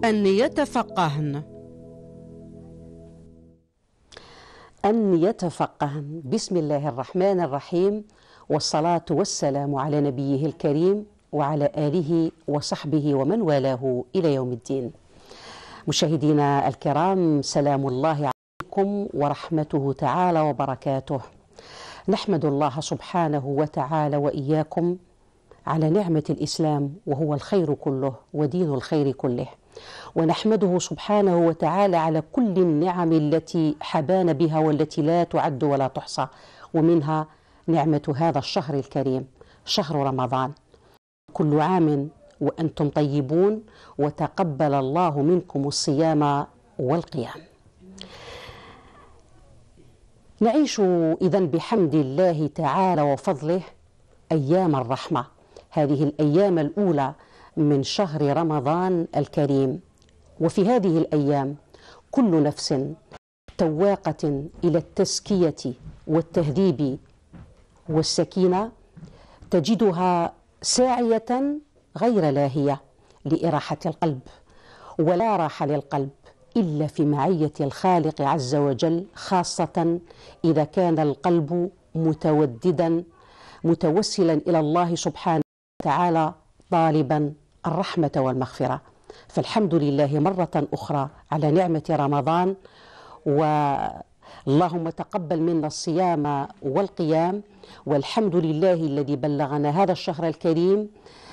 أن يتفقهن. أن يتفقهن. بسم الله الرحمن الرحيم، والصلاة والسلام على نبيه الكريم وعلى آله وصحبه ومن والاه إلى يوم الدين. مشاهدينا الكرام، سلام الله عليكم ورحمته تعالى وبركاته. نحمد الله سبحانه وتعالى وإياكم على نعمة الإسلام، وهو الخير كله ودين الخير كله، ونحمده سبحانه وتعالى على كل النعم التي حبانا بها والتي لا تعد ولا تحصى، ومنها نعمة هذا الشهر الكريم، شهر رمضان. كل عام وأنتم طيبون، وتقبل الله منكم الصيام والقيام. نعيش إذن بحمد الله تعالى وفضله أيام الرحمة، هذه الأيام الأولى من شهر رمضان الكريم. وفي هذه الأيام كل نفس تواقة إلى التزكية والتهذيب والسكينة تجدها ساعية غير لاهية لإراحة القلب، ولا راحة للقلب إلا في معية الخالق عز وجل، خاصة إذا كان القلب متوددا متوسلا إلى الله سبحانه وتعالى طالبا الرحمة والمغفرة. فالحمد لله مرة أخرى على نعمة رمضان، اللهم تقبل منا الصيام والقيام، والحمد لله الذي بلغنا هذا الشهر الكريم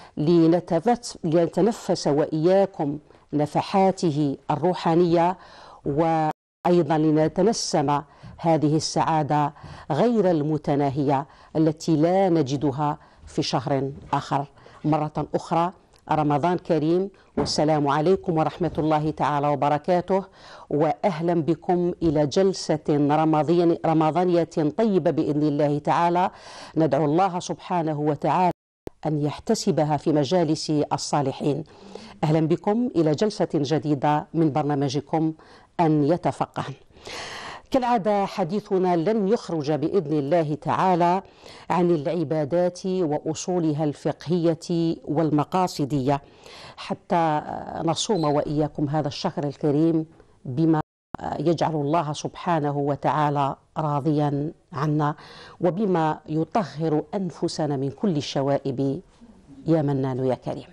لنتنفس وإياكم نفحاته الروحانية، وأيضا لنتنسم هذه السعادة غير المتناهية التي لا نجدها في شهر آخر. مرة أخرى رمضان كريم، والسلام عليكم ورحمة الله تعالى وبركاته، وأهلا بكم إلى جلسة رمضانية طيبة بإذن الله تعالى. ندعو الله سبحانه وتعالى أن يحتسبها في مجالس الصالحين. أهلا بكم إلى جلسة جديدة من برنامجكم أن يتفقهن. كالعادة حديثنا لن يخرج بإذن الله تعالى عن العبادات وأصولها الفقهية والمقاصدية، حتى نصوم وإياكم هذا الشهر الكريم بما يجعل الله سبحانه وتعالى راضيا عنا، وبما يطهر أنفسنا من كل الشوائب يا منان يا كريم.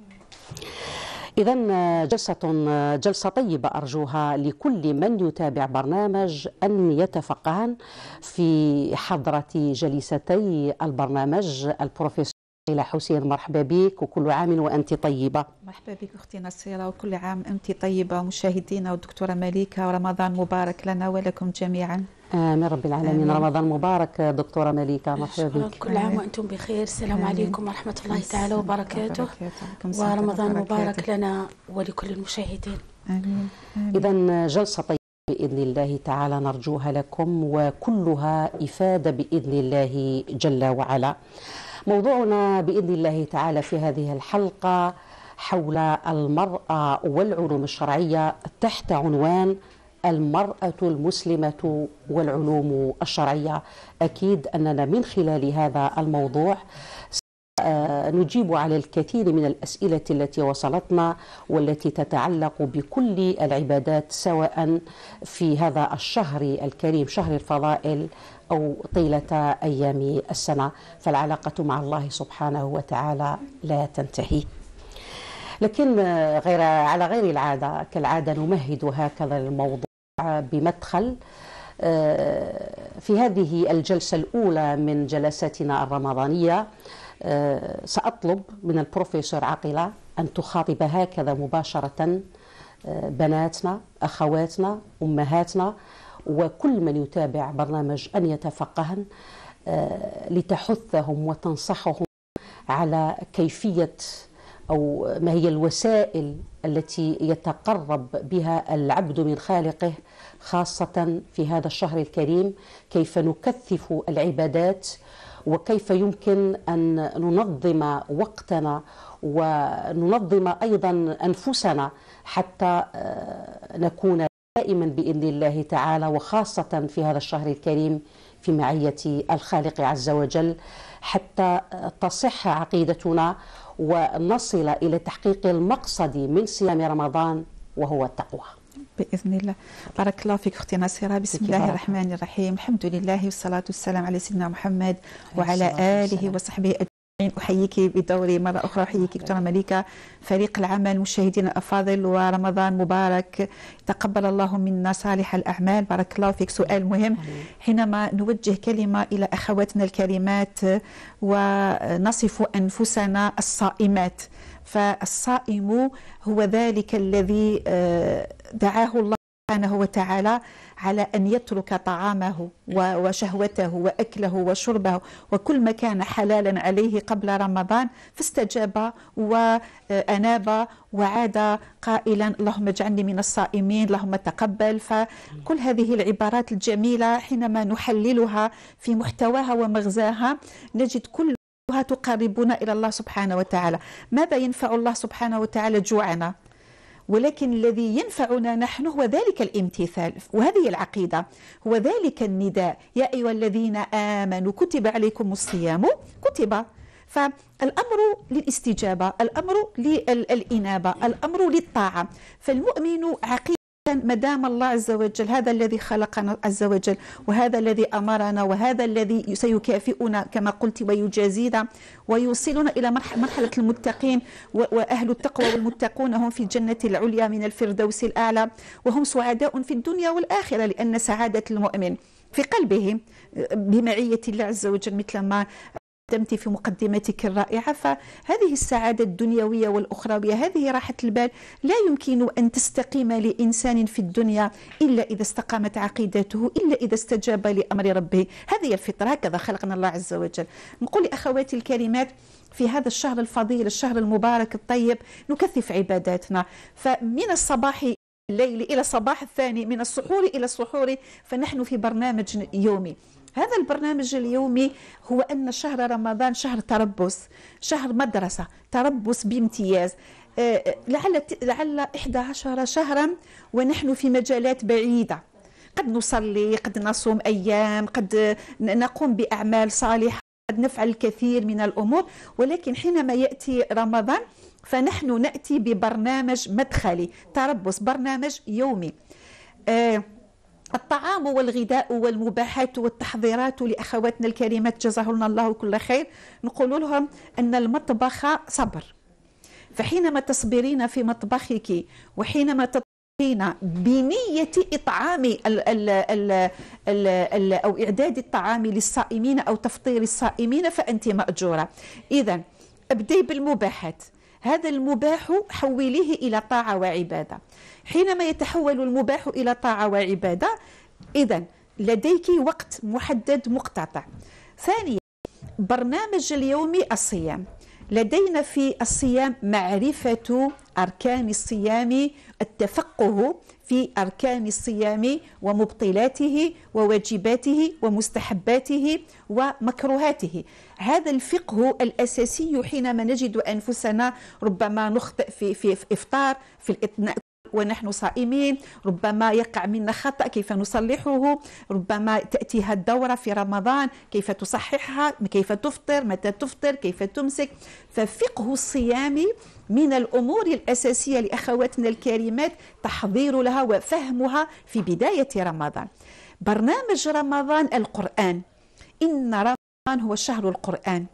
إذن جلسة طيبة أرجوها لكل من يتابع برنامج أن يتفقهن، في حضرة جليستي البرنامج البروفيسور ليلى حسين. مرحبا بك، وكل عام وأنت طيبة. مرحبا بك أختي نصيرة، وكل عام أنت طيبة. مشاهدينا والدكتورة مليكة، ورمضان مبارك لنا ولكم جميعا. آمين رب العالمين. رمضان مبارك دكتورة مليكة، مرحبا بك. كل عام وأنتم بخير. السلام عليكم ورحمة الله تعالى وبركاته، ورمضان مبارك لنا ولكل المشاهدين. آمين. إذن جلسة طيبة بإذن الله تعالى نرجوها لكم، وكلها إفادة بإذن الله جل وعلا. موضوعنا بإذن الله تعالى في هذه الحلقة حول المرأة والعلوم الشرعية، تحت عنوان المرأة المسلمة والعلوم الشرعية. أكيد أننا من خلال هذا الموضوع نجيب على الكثير من الأسئلة التي وصلتنا والتي تتعلق بكل العبادات، سواء في هذا الشهر الكريم شهر الفضائل أو طيلة أيام السنة، فالعلاقة مع الله سبحانه وتعالى لا تنتهي. لكن على غير العادة، كالعادة نمهد هكذا الموضوع بمدخل. في هذه الجلسة الأولى من جلساتنا الرمضانية سأطلب من البروفيسور عاقلة أن تخاطب هكذا مباشرة بناتنا، أخواتنا، أمهاتنا، وكل من يتابع برنامج أن يتفقهن، لتحثهم وتنصحهم على كيفية أو ما هي الوسائل التي يتقرب بها العبد من خالقه، خاصة في هذا الشهر الكريم. كيف نكثف العبادات، وكيف يمكن أن ننظم وقتنا وننظم أيضا أنفسنا حتى نكون دائما بإذن الله تعالى، وخاصة في هذا الشهر الكريم في معية الخالق عز وجل، حتى تصح عقيدتنا ونصل إلى تحقيق المقصد من صيام رمضان، وهو التقوى. بإذن الله. بارك الله فيك أختي ناصرة. بسم الله الرحمن الرحيم. الحمد لله والصلاة والسلام على سيدنا محمد وعلى آله وصحبه أجمعين. أحييك بدوري مرة أخرى، أحييك دكتورة مليكة، فريق العمل، مشاهدينا الأفاضل، ورمضان مبارك، تقبل الله منا صالح الأعمال. بارك الله فيك. سؤال مهم حينما نوجه كلمة إلى أخواتنا الكريمات ونصف أنفسنا الصائمات، فالصائم هو ذلك الذي دعاه الله سبحانه وتعالى على أن يترك طعامه وشهوته وأكله وشربه وكل ما كان حلالا عليه قبل رمضان، فاستجاب وأناب وعاد قائلا اللهم اجعلني من الصائمين، اللهم تقبل. فكل هذه العبارات الجميلة حينما نحللها في محتواها ومغزاها نجد كلها تقربنا إلى الله سبحانه وتعالى. ماذا ينفع الله سبحانه وتعالى؟ جوعنا، ولكن الذي ينفعنا نحن هو ذلك الامتثال، وهذه العقيدة، هو ذلك النداء: يا أيها الذين آمنوا كتب عليكم الصيام، كتب. فالأمر للاستجابة، الأمر للإنابة، الأمر للطاعة. فالمؤمن عقيدة مدام الله عز وجل هذا الذي خلقنا عز وجل، وهذا الذي أمرنا، وهذا الذي سيكافئنا كما قلت ويجازينا ويوصلنا إلى مرحلة المتقين، وأهل التقوى والمتقون هم في الجنة العليا من الفردوس الأعلى، وهم سعداء في الدنيا والآخرة، لأن سعادة المؤمن في قلبه بمعية الله عز وجل مثل ما قدمت في مقدمتك الرائعة. فهذه السعادة الدنيوية والأخروية، هذه راحة البال، لا يمكن أن تستقيم لإنسان في الدنيا إلا إذا استقامت عقيدته، إلا إذا استجاب لأمر ربه. هذه الفطرة، هكذا خلقنا الله عز وجل. نقول لأخواتي الكريمات في هذا الشهر الفضيل، الشهر المبارك الطيب، نكثف عباداتنا، فمن الصباح الليل إلى الصباح الثاني، من السحور إلى السحور، فنحن في برنامج يومي. هذا البرنامج اليومي هو أن شهر رمضان شهر تربص، شهر مدرسة، تربص بامتياز. لعل 11 شهرا ونحن في مجالات بعيدة، قد نصلي، قد نصوم أيام، قد نقوم بأعمال صالحة، قد نفعل الكثير من الأمور، ولكن حينما يأتي رمضان فنحن نأتي ببرنامج مدخلي، تربص، برنامج يومي. الطعام والغذاء والمباحات والتحضيرات لأخواتنا الكريمات جزاهن الله كل خير، نقول لهم أن المطبخ صبر. فحينما تصبرين في مطبخك، وحينما تطبخين بنية إطعام أو إعداد الطعام للصائمين أو تفطير الصائمين، فأنت مأجورة. إذن أبدي بالمباحات، هذا المباح حوليه إلى طاعة وعبادة. حينما يتحول المباح إلى طاعة وعبادة، إذن لديك وقت محدد مقتطع. ثانيا، برنامج اليومي الصيام. لدينا في الصيام معرفة أركان الصيام، التفقه في أركان الصيام ومبطلاته وواجباته ومستحباته ومكروهاته. هذا الفقه الأساسي حينما نجد أنفسنا ربما نخطئ في إفطار، في الإثناء ونحن صائمين، ربما يقع منا خطأ، كيف نصلحه؟ ربما تأتيها الدورة في رمضان، كيف تصححها؟ كيف تفطر؟ متى تفطر؟ كيف تمسك؟ ففقه الصيام من الأمور الأساسية لأخواتنا الكريمات، تحضير لها وفهمها في بداية رمضان. برنامج رمضان القرآن، إن رمضان هو شهر القرآن،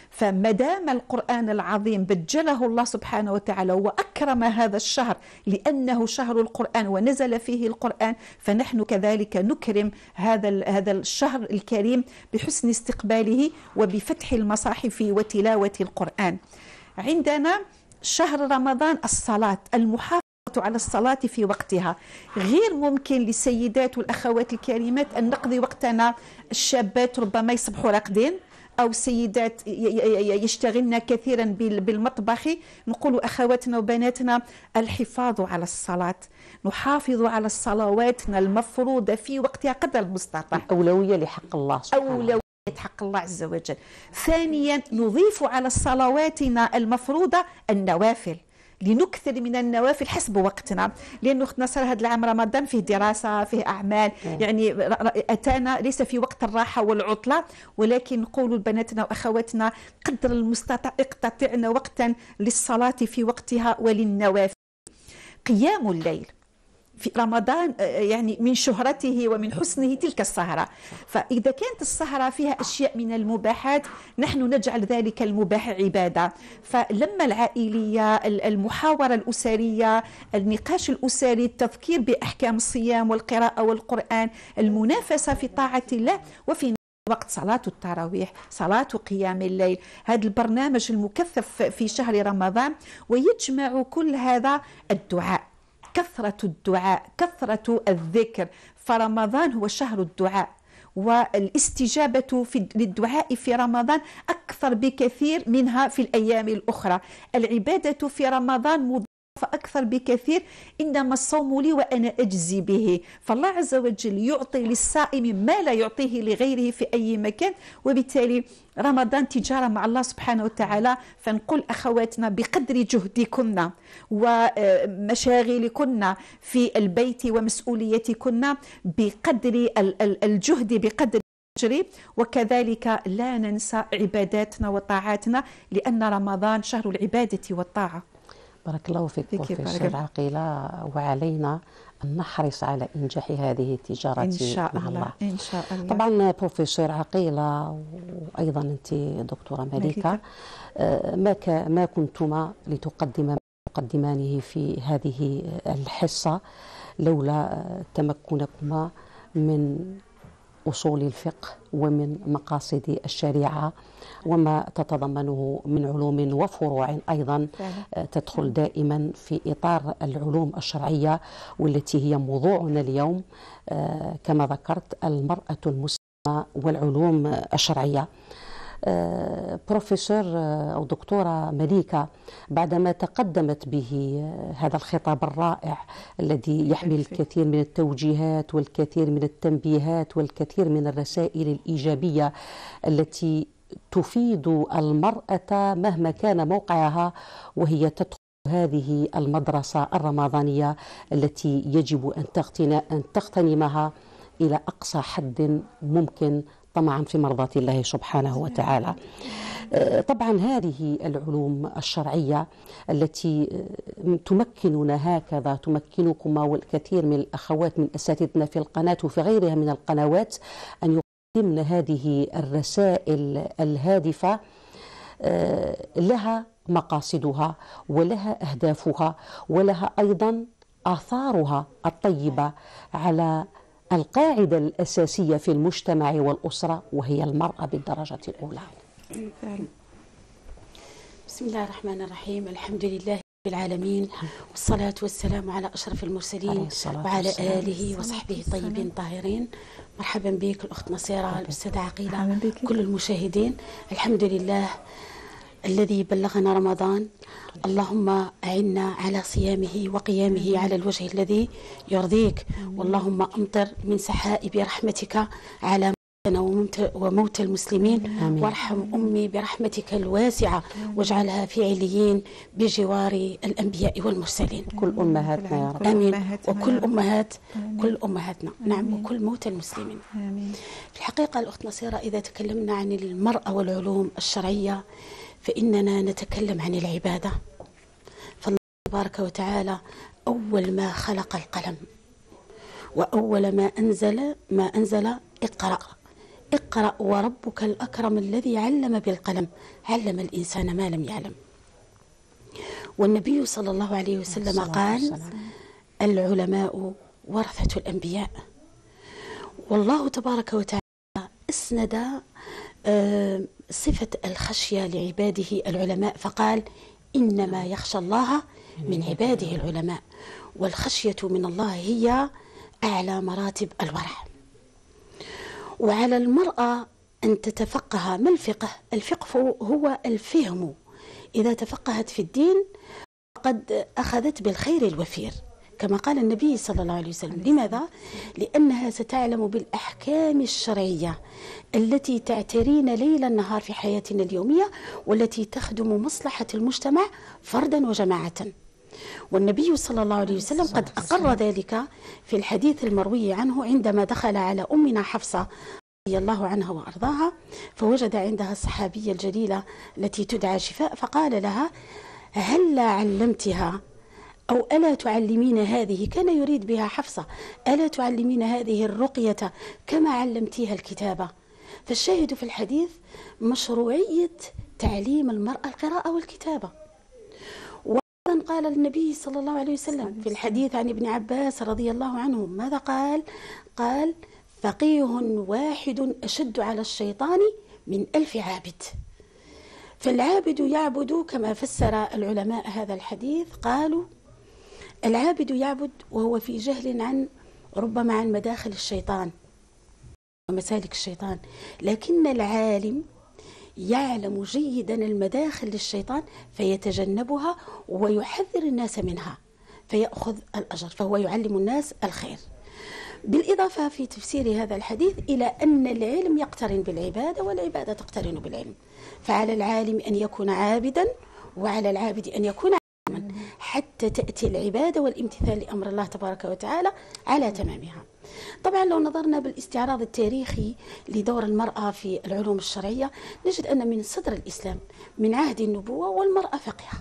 فمدام القرآن العظيم بجله الله سبحانه وتعالى وأكرم هذا الشهر لأنه شهر القرآن ونزل فيه القرآن، فنحن كذلك نكرم هذا الشهر الكريم بحسن استقباله وبفتح المصاحف وتلاوة القرآن. عندنا شهر رمضان الصلاة، المحافظة على الصلاة في وقتها. غير ممكن للسيدات والأخوات الكريمات أن نقضي وقتنا، الشابات ربما يصبحوا راقدين، أو سيدات يشتغلن كثيرا بالمطبخ. نقول أخواتنا وبناتنا الحفاظ على الصلاة، نحافظ على صلواتنا المفروضة في وقتها قدر المستطاع، أولوية لحق الله سبحانه، أولوية حق الله عز وجل. ثانيا، نضيف على صلواتنا المفروضة النوافل، لنكثر من النوافل حسب وقتنا، لأنه اختنا صار هذا العام رمضان فيه دراسة، فيه أعمال، يعني أتانا ليس في وقت الراحة والعطلة، ولكن نقول لبناتنا وأخواتنا قدر المستطاع اقتطعنا وقتا للصلاة في وقتها وللنوافل. قيام الليل في رمضان يعني من شهرته ومن حسنه تلك السهرة. فإذا كانت السهرة فيها أشياء من المباحات نحن نجعل ذلك المباح عبادة. فلما العائلية، المحاورة الأسرية، النقاش الأسري، التذكير بأحكام الصيام والقراءة والقرآن، المنافسة في طاعة الله، وفي وقت صلاة التراويح، صلاة قيام الليل، هذا البرنامج المكثف في شهر رمضان. ويجمع كل هذا الدعاء، كثرة الدعاء، كثرة الذكر. فرمضان هو شهر الدعاء، والاستجابة للدعاء في رمضان أكثر بكثير منها في الأيام الأخرى. العبادة في رمضان مضاعفة أكثر بكثير، إنما الصوم لي وأنا أجزي به. فالله عز وجل يعطي للصائم ما لا يعطيه لغيره في أي مكان. وبالتالي رمضان تجارة مع الله سبحانه وتعالى. فنقول أخواتنا بقدر جهدكن ومشاغلكن في البيت ومسؤوليتكن، بقدر الجهد بقدر الأجر، وكذلك لا ننسى عباداتنا وطاعاتنا، لأن رمضان شهر العبادة والطاعة. بارك الله فيك بروفيسور عقيلة. وعلينا أن نحرص على إنجاح هذه التجارة إن شاء مع الله. إن شاء الله. طبعا بروفيسور عقيلة وأيضا أنت دكتورة مليكة، ما كنتما لتقدمانه في هذه الحصة لولا تمكنكما من أصول الفقه ومن مقاصد الشريعة وما تتضمنه من علوم وفروع أيضا تدخل دائما في إطار العلوم الشرعية، والتي هي موضوعنا اليوم كما ذكرت، المرأة المسلمة والعلوم الشرعية. بروفيسور أو دكتورة مليكة، بعدما تقدمت به هذا الخطاب الرائع الذي يحمل الكثير من التوجيهات والكثير من التنبيهات والكثير من الرسائل الإيجابية التي تفيد المرأة مهما كان موقعها وهي تدخل هذه المدرسة الرمضانية التي يجب أن تغتنمها إلى أقصى حد ممكن طمعا في مرضاة الله سبحانه وتعالى. طبعا هذه العلوم الشرعية التي تمكننا هكذا، تمكنكما والكثير من الأخوات من أساتذتنا في القناة وفي غيرها من القنوات، أن يقدمن هذه الرسائل الهادفة لها مقاصدها ولها أهدافها ولها أيضا آثارها الطيبة على القاعدة الأساسية في المجتمع والأسرة، وهي المرأة بالدرجة الأولى. بسم الله الرحمن الرحيم. الحمد لله رب العالمين، والصلاة والسلام على أشرف المرسلين وعلى آله وصحبه الطيبين الطاهرين. مرحبا بك الأخت نصيرة، الأستاذة عقيلة، كل المشاهدين. الحمد لله الذي بلغنا رمضان، اللهم أعنا على صيامه وقيامه على الوجه الذي يرضيك، واللهم أمطر من سحائب رحمتك على موتنا وموتى المسلمين، وارحم أمي برحمتك الواسعة واجعلها في عليين بجوار الأنبياء والمرسلين. كل أمهاتنا يا رب. آمين. وكل كل أمهاتنا، نعم، وكل موتى المسلمين. آمين. في الحقيقة الأخت نصيرة، إذا تكلمنا عن المرأة والعلوم الشرعية فإننا نتكلم عن العبادة. فالله تبارك وتعالى أول ما خلق القلم وأول ما أنزل اقرأ وربك الأكرم الذي علم بالقلم، علم الإنسان ما لم يعلم. والنبي صلى الله عليه وسلم قال: العلماء ورثة الأنبياء. والله تبارك وتعالى أسند صفة الخشية لعباده العلماء، فقال: إنما يخشى الله من عباده العلماء. والخشية من الله هي أعلى مراتب الورع. وعلى المرأة أن تتفقه. ما الفقه؟ الفقه هو الفهم. إذا تفقهت في الدين فقد أخذت بالخير الوفير، كما قال النبي صلى الله عليه وسلم. لماذا؟ لأنها ستعلم بالأحكام الشرعية التي تعترينا ليل النهار في حياتنا اليومية، والتي تخدم مصلحة المجتمع فردا وجماعة. والنبي صلى الله عليه وسلم قد أقر ذلك في الحديث المروي عنه عندما دخل على أمنا حفصة رضي الله عنها وأرضاها، فوجد عندها الصحابية الجليلة التي تدعى شفاء، فقال لها: هل علمتها أو ألا تعلمين هذه، كان يريد بها حفصة، ألا تعلمين هذه الرقية كما علمتيها الكتابة. فالشاهد في الحديث مشروعية تعليم المرأة القراءة والكتابة. وأيضا قال النبي صلى الله عليه وسلم في الحديث عن ابن عباس رضي الله عنه ماذا قال؟ قال: فقيه واحد أشد على الشيطان من 1000 عابد. فالعابد يعبد كما فسر العلماء هذا الحديث، قالوا العابد يعبد وهو في جهل ربما عن مداخل الشيطان ومسالك الشيطان، لكن العالم يعلم جيدا المداخل للشيطان فيتجنبها ويحذر الناس منها فيأخذ الأجر، فهو يعلم الناس الخير. بالإضافة في تفسير هذا الحديث إلى أن العلم يقترن بالعبادة والعبادة تقترن بالعلم، فعلى العالم أن يكون عابدا وعلى العابد أن يكون عالما حتى تأتي العبادة والامتثال لأمر الله تبارك وتعالى على تمامها. طبعا لو نظرنا بالاستعراض التاريخي لدور المرأة في العلوم الشرعية نجد أن من صدر الإسلام من عهد النبوة والمرأة فقيهة،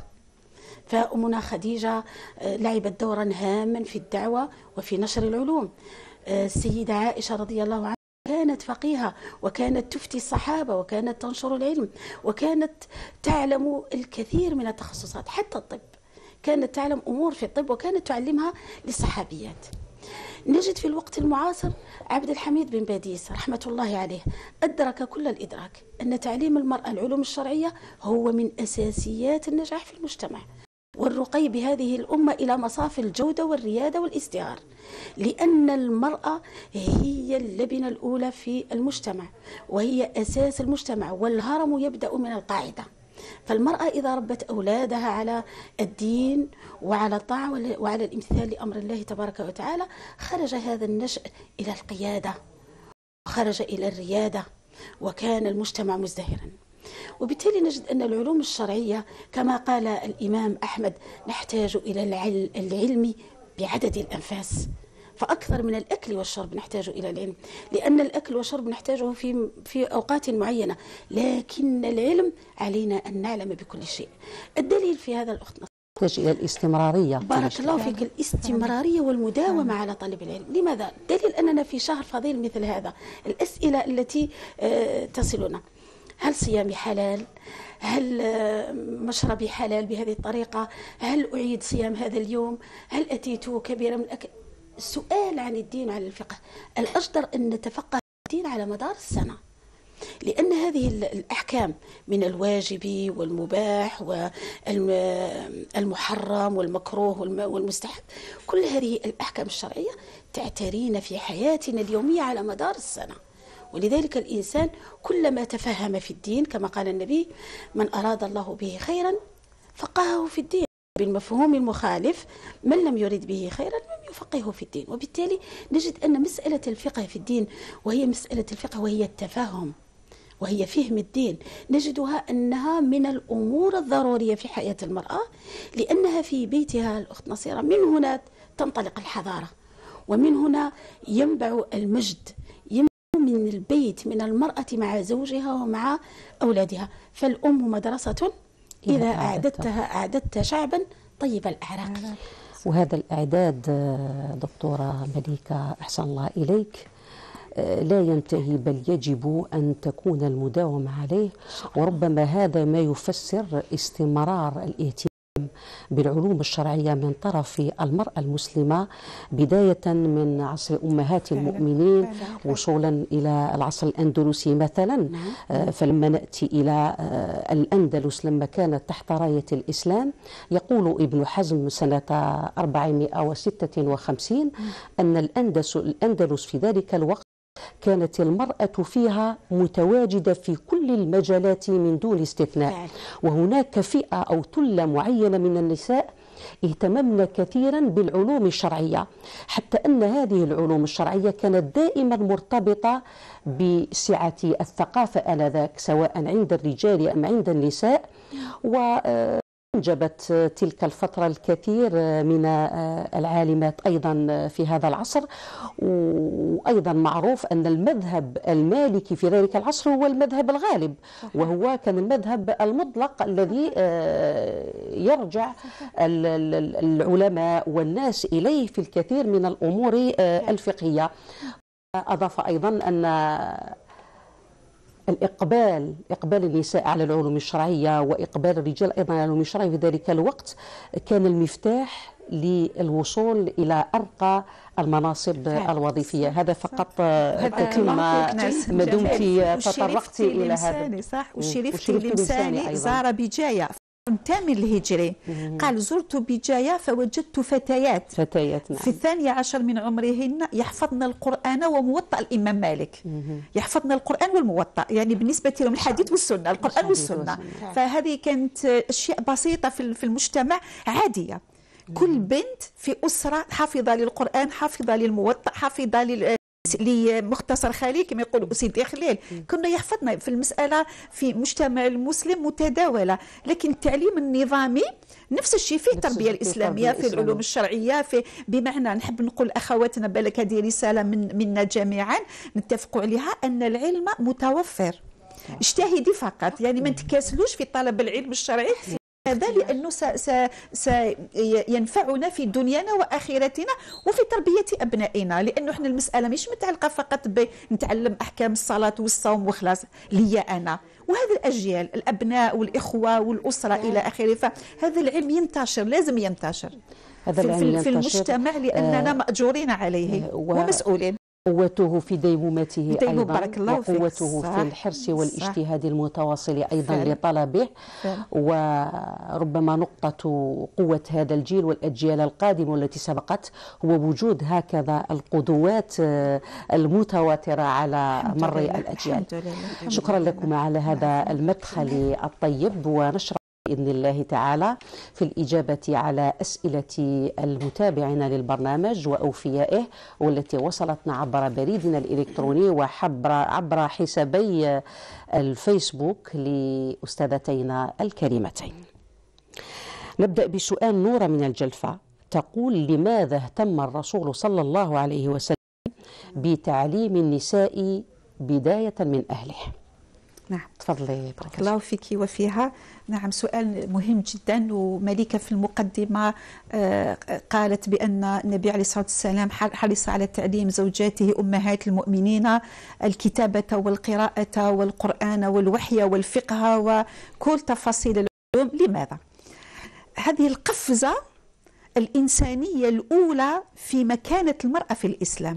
فأمنا خديجة لعبت دورا هاما في الدعوة وفي نشر العلوم. السيدة عائشة رضي الله عنها كانت فقيهة وكانت تفتي الصحابة وكانت تنشر العلم وكانت تعلم الكثير من التخصصات، حتى الطب كانت تعلم أمور في الطب وكانت تعلمها للصحابيات. نجد في الوقت المعاصر عبد الحميد بن باديس رحمة الله عليه أدرك كل الإدراك أن تعليم المرأة العلوم الشرعية هو من أساسيات النجاح في المجتمع والرقي بهذه الأمة إلى مصاف الجودة والريادة والازدهار، لأن المرأة هي اللبنة الأولى في المجتمع وهي أساس المجتمع، والهرم يبدأ من القاعدة. فالمرأة إذا ربت أولادها على الدين وعلى الطاعة وعلى الامتثال لأمر الله تبارك وتعالى خرج هذا النشء إلى القيادة وخرج إلى الريادة وكان المجتمع مزدهرا. وبالتالي نجد أن العلوم الشرعية كما قال الإمام أحمد نحتاج إلى العلم بعدد الأنفاس، فأكثر من الأكل والشرب نحتاج إلى العلم، لأن الأكل والشرب نحتاجه في أوقات معينة، لكن العلم علينا أن نعلم بكل شيء. الدليل في هذا الأخت نحتاج إلى الاستمرارية. بارك الله فيك، الاستمرارية والمداومة على طلب العلم. لماذا؟ دليل أننا في شهر فضيل مثل هذا الأسئلة التي تصلنا: هل صيامي حلال؟ هل مشربي حلال بهذه الطريقة؟ هل أعيد صيام هذا اليوم؟ هل أتيت كبيرا من الأكل؟ السؤال عن الدين وعن الفقه. الأجدر أن نتفقه الدين على مدار السنة، لأن هذه الأحكام من الواجب والمباح والمحرم والمكروه والمستحب، كل هذه الأحكام الشرعية تعترينا في حياتنا اليومية على مدار السنة. ولذلك الإنسان كلما تفهم في الدين كما قال النبي: من أراد الله به خيرا فقهه في الدين، بالمفهوم المخالف من لم يرد به خيرا لم يفقهه في الدين. وبالتالي نجد أن مسألة الفقه في الدين وهي مسألة الفقه وهي التفاهم وهي فهم الدين، نجدها أنها من الأمور الضرورية في حياة المرأة، لأنها في بيتها الأخت نصيرة من هنا تنطلق الحضارة، ومن هنا ينبع المجد، من البيت، من المرأة مع زوجها ومع أولادها. فالأم مدرسة إذا أعددت شعبا طيب الأعراق. وهذا الإعداد دكتورة مليكة أحسن الله إليك لا ينتهي، بل يجب أن تكون المداومة عليه، وربما هذا ما يفسر استمرار الاهتمام بالعلوم الشرعية من طرف المرأة المسلمة بداية من عصر أمهات المؤمنين وصولا إلى العصر الأندلسي مثلا. فلما نأتي إلى الأندلس لما كانت تحت راية الإسلام، يقول ابن حزم سنة 456 أن الأندلس في ذلك الوقت كانت المرأة فيها متواجدة في كل المجالات من دون استثناء، وهناك فئة أو ثلة معينة من النساء اهتممن كثيرا بالعلوم الشرعية، حتى أن هذه العلوم الشرعية كانت دائما مرتبطة بسعة الثقافة آنذاك سواء عند الرجال أم عند النساء. أنجبت تلك الفترة الكثير من العالمات أيضا في هذا العصر. وأيضا معروف أن المذهب المالكي في ذلك العصر هو المذهب الغالب، وهو كان المذهب المطلق الذي يرجع العلماء والناس إليه في الكثير من الأمور الفقهية. أضاف أيضا أن إقبال النساء على العلوم الشرعية وإقبال الرجال أيضا على العلوم الشرعية في ذلك الوقت كان المفتاح للوصول إلى أرقى المناصب الوظيفية. هذا فقط كما دمت تطرقت إلى هذا. صح. وشرفت لمساني زار بجاية الثامن الهجري، قال زرت بجاية فوجدت فتيات نعم. في 12 من عمرهن يحفظن القرآن وموطأ الإمام مالك. يحفظن القرآن والموطأ، يعني بالنسبة لهم الحديث والسنة، القرآن والسنة. فهذه كانت أشياء بسيطة في المجتمع عادية. كل بنت في أسرة حافظة للقرآن، حافظة للموطأ، حافظة لمختصر خليل كما يقول سيدي خليل. كنا يحفظنا في المسألة في المجتمع المسلم متداولة. لكن التعليم النظامي نفس الشيء، فيه التربية الإسلامية، في العلوم الشرعية، في بمعنى نحب نقول أخواتنا بالك هذه رسالة منا جميعا نتفق عليها أن العلم متوفر. اجتهدي فقط، يعني ما نتكاسلوش في طلب العلم الشرعي، هذا لأنه سينفعنا في دنيانا وآخرتنا وفي تربية أبنائنا. لأنه احنا المسألة مش متعلقة فقط بنتعلم أحكام الصلاة والصوم وخلاص لي أنا، وهذه الأجيال الأبناء والإخوة والأسرة إلى آخره. فهذا العلم ينتشر، لازم ينتشر في المجتمع، لأننا مأجورين عليه ومسؤولين. قوته في ديمومته أيضا، بارك الله فيك. وقوته في الحرص والاجتهاد المتواصل أيضا لطلبه. وربما نقطة قوة هذا الجيل والأجيال القادمة التي سبقت هو وجود هكذا القدوات المتواترة على مر الأجيال. شكرا لكم على هذا المدخل الطيب، ونشرح بإذن الله تعالى في الإجابة على أسئلة المتابعين للبرنامج وأوفيائه، والتي وصلتنا عبر بريدنا الإلكتروني وعبر حسابي الفيسبوك لأستاذتينا الكريمتين. نبدأ بسؤال نورة من الجلفة، تقول: لماذا اهتم الرسول صلى الله عليه وسلم بتعليم النساء بداية من أهله؟ نعم، تفضلي. بارك الله فيك وفيها. نعم، سؤال مهم جدا. وملكة في المقدمة قالت بأن النبي عليه الصلاة والسلام حرص على تعليم زوجاته أمهات المؤمنين الكتابة والقراءة والقرآن والوحي والفقه وكل تفاصيل العلوم. لماذا؟ هذه القفزة الإنسانية الأولى في مكانة المرأة في الإسلام.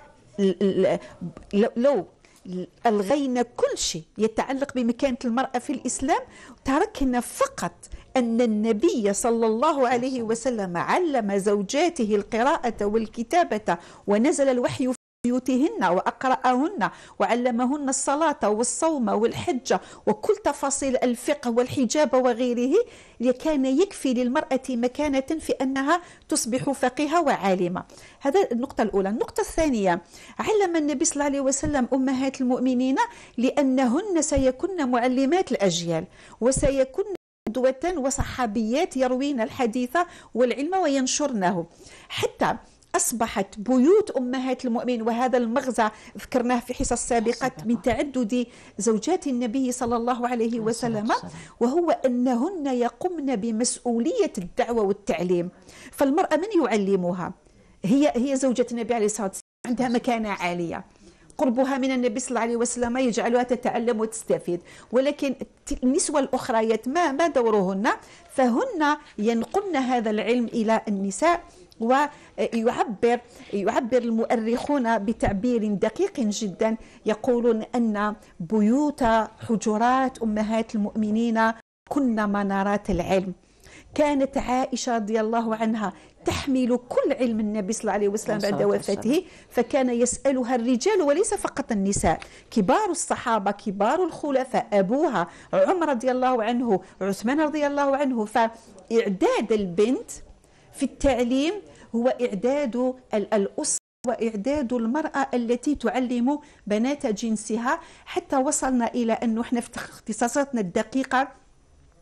لو ألغينا كل شيء يتعلق بمكانة المرأة في الإسلام، تركنا فقط أن النبي صلى الله عليه وسلم علم زوجاته القراءة والكتابة، ونزل الوحي في بيوتهن وأقرأهن وعلمهن الصلاة والصوم والحج وكل تفاصيل الفقه والحجاب وغيره، لكان يكفي للمرأة مكانة في أنها تصبح فقيهة وعالمة. هذا النقطة الأولى. النقطة الثانية، علم النبي صلى الله عليه وسلم أمهات المؤمنين لأنهن سيكون معلمات الأجيال، وسيكون قدوة وصحابيات يروين الحديث والعلم وينشرنه، حتى أصبحت بيوت أمهات المؤمنين. وهذا المغزى ذكرناه في حصص سابقات من تعدد زوجات النبي صلى الله عليه وسلم، وهو أنهن يقمن بمسؤولية الدعوة والتعليم. فالمرأة من يعلمها؟ هي زوجة النبي عليه الصلاة والسلام، عندها مكانة عالية، قربها من النبي صلى الله عليه وسلم يجعلها تتعلم وتستفيد. ولكن النسوة الأخريات ما دورهن؟ فهن ينقلن هذا العلم إلى النساء. ويعبر المؤرخون بتعبير دقيق جدا، يقولون أن بيوت حجرات أمهات المؤمنين كن منارات العلم. كانت عائشة رضي الله عنها تحمل كل علم النبي صلى الله عليه وسلم بعد وفاته، فكان يسألها الرجال وليس فقط النساء. كبار الصحابة، كبار الخلفاء، أبوها عمر رضي الله عنه، عثمان رضي الله عنه. فإعداد البنت في التعليم هو إعداد الأسرة وإعداد المرأة التي تعلم بنات جنسها، حتى وصلنا إلى أنه احنا في اختصاصاتنا الدقيقة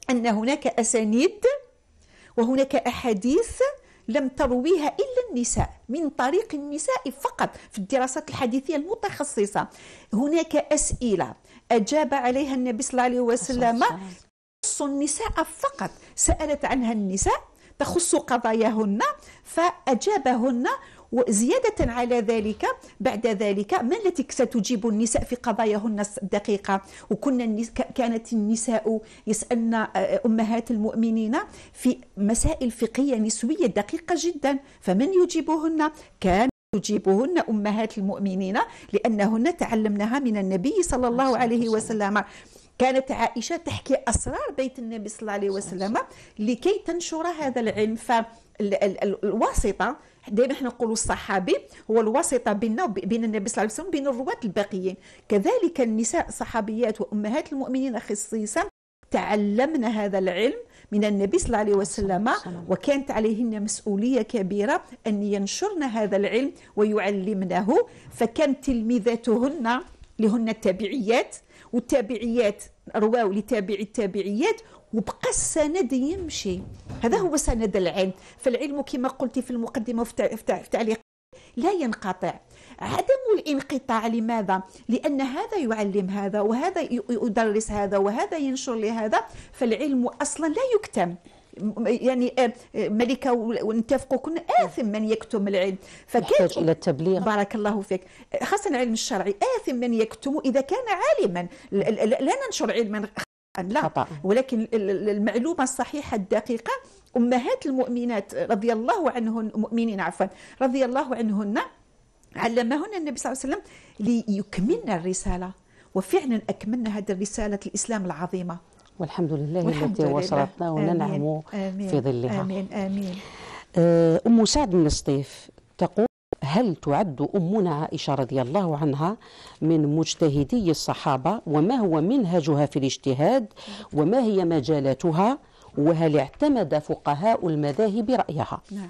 أن هناك أسانيد وهناك أحاديث لم ترويها إلا النساء، من طريق النساء فقط. في الدراسات الحديثية المتخصصة هناك أسئلة أجاب عليها النبي صلى الله عليه وسلم تخص النساء فقط، سألت عنها النساء تخص قضاياهن فأجابهن. وزيادة على ذلك بعد ذلك ما التي ستجيب النساء في قضاياهن الدقيقة؟ كانت النساء يسألن أمهات المؤمنين في مسائل فقهية نسوية دقيقة جدا، فمن يجيبهن؟ كان تجيبهن أمهات المؤمنين لأنهن تعلمناها من النبي صلى الله عليه وسلم. كانت عائشة تحكي أسرار بيت النبي صلى الله عليه وسلم لكي تنشر هذا العلم. فالواسطة دائما احنا نقول الصحابي هو الواسطة بيننا وبين النبي صلى الله عليه وسلم بين الرواة الباقيين. كذلك النساء صحابيات وأمهات المؤمنين خصيصا تعلمنا هذا العلم من النبي صلى الله عليه وسلم، وكانت عليهن مسؤولية كبيرة أن ينشرن هذا العلم ويعلمنه. فكانت تلميذاتهن لهن التابعيات، والتابعيات رواو لتابع التابعيات، وبقى السند يمشي. هذا هو سند العلم. فالعلم كما قلت في المقدمة في تعليق لا ينقطع. عدم الانقطاع لماذا؟ لأن هذا يعلم هذا وهذا يدرس هذا وهذا ينشر لهذا، فالعلم أصلا لا يكتم. يعني ملكة ونتفقوا كنا آثم من يكتم العلم، يحتاج إلى التبليغ. بارك الله فيك. خاصة العلم الشرعي آثم من يكتم إذا كان عالما. لا ننشر علما لا خطأ. ولكن المعلومة الصحيحة الدقيقة أمهات المؤمنات رضي الله عنهن المؤمنين عفوا رضي الله عنهن علمهن النبي صلى الله عليه وسلم ليكملن الرسالة، وفعلا أكملنا هذه الرسالة الإسلام العظيمة والحمد لله التي وصلتنا وننعم في ظلها. آمين آمين. أم سعد بن الصيف تقول: هل تعد أمنا عائشة رضي الله عنها من مجتهدي الصحابة؟ وما هو منهجها في الاجتهاد؟ وما هي مجالاتها؟ وهل اعتمد فقهاء المذاهب رأيها؟ نعم.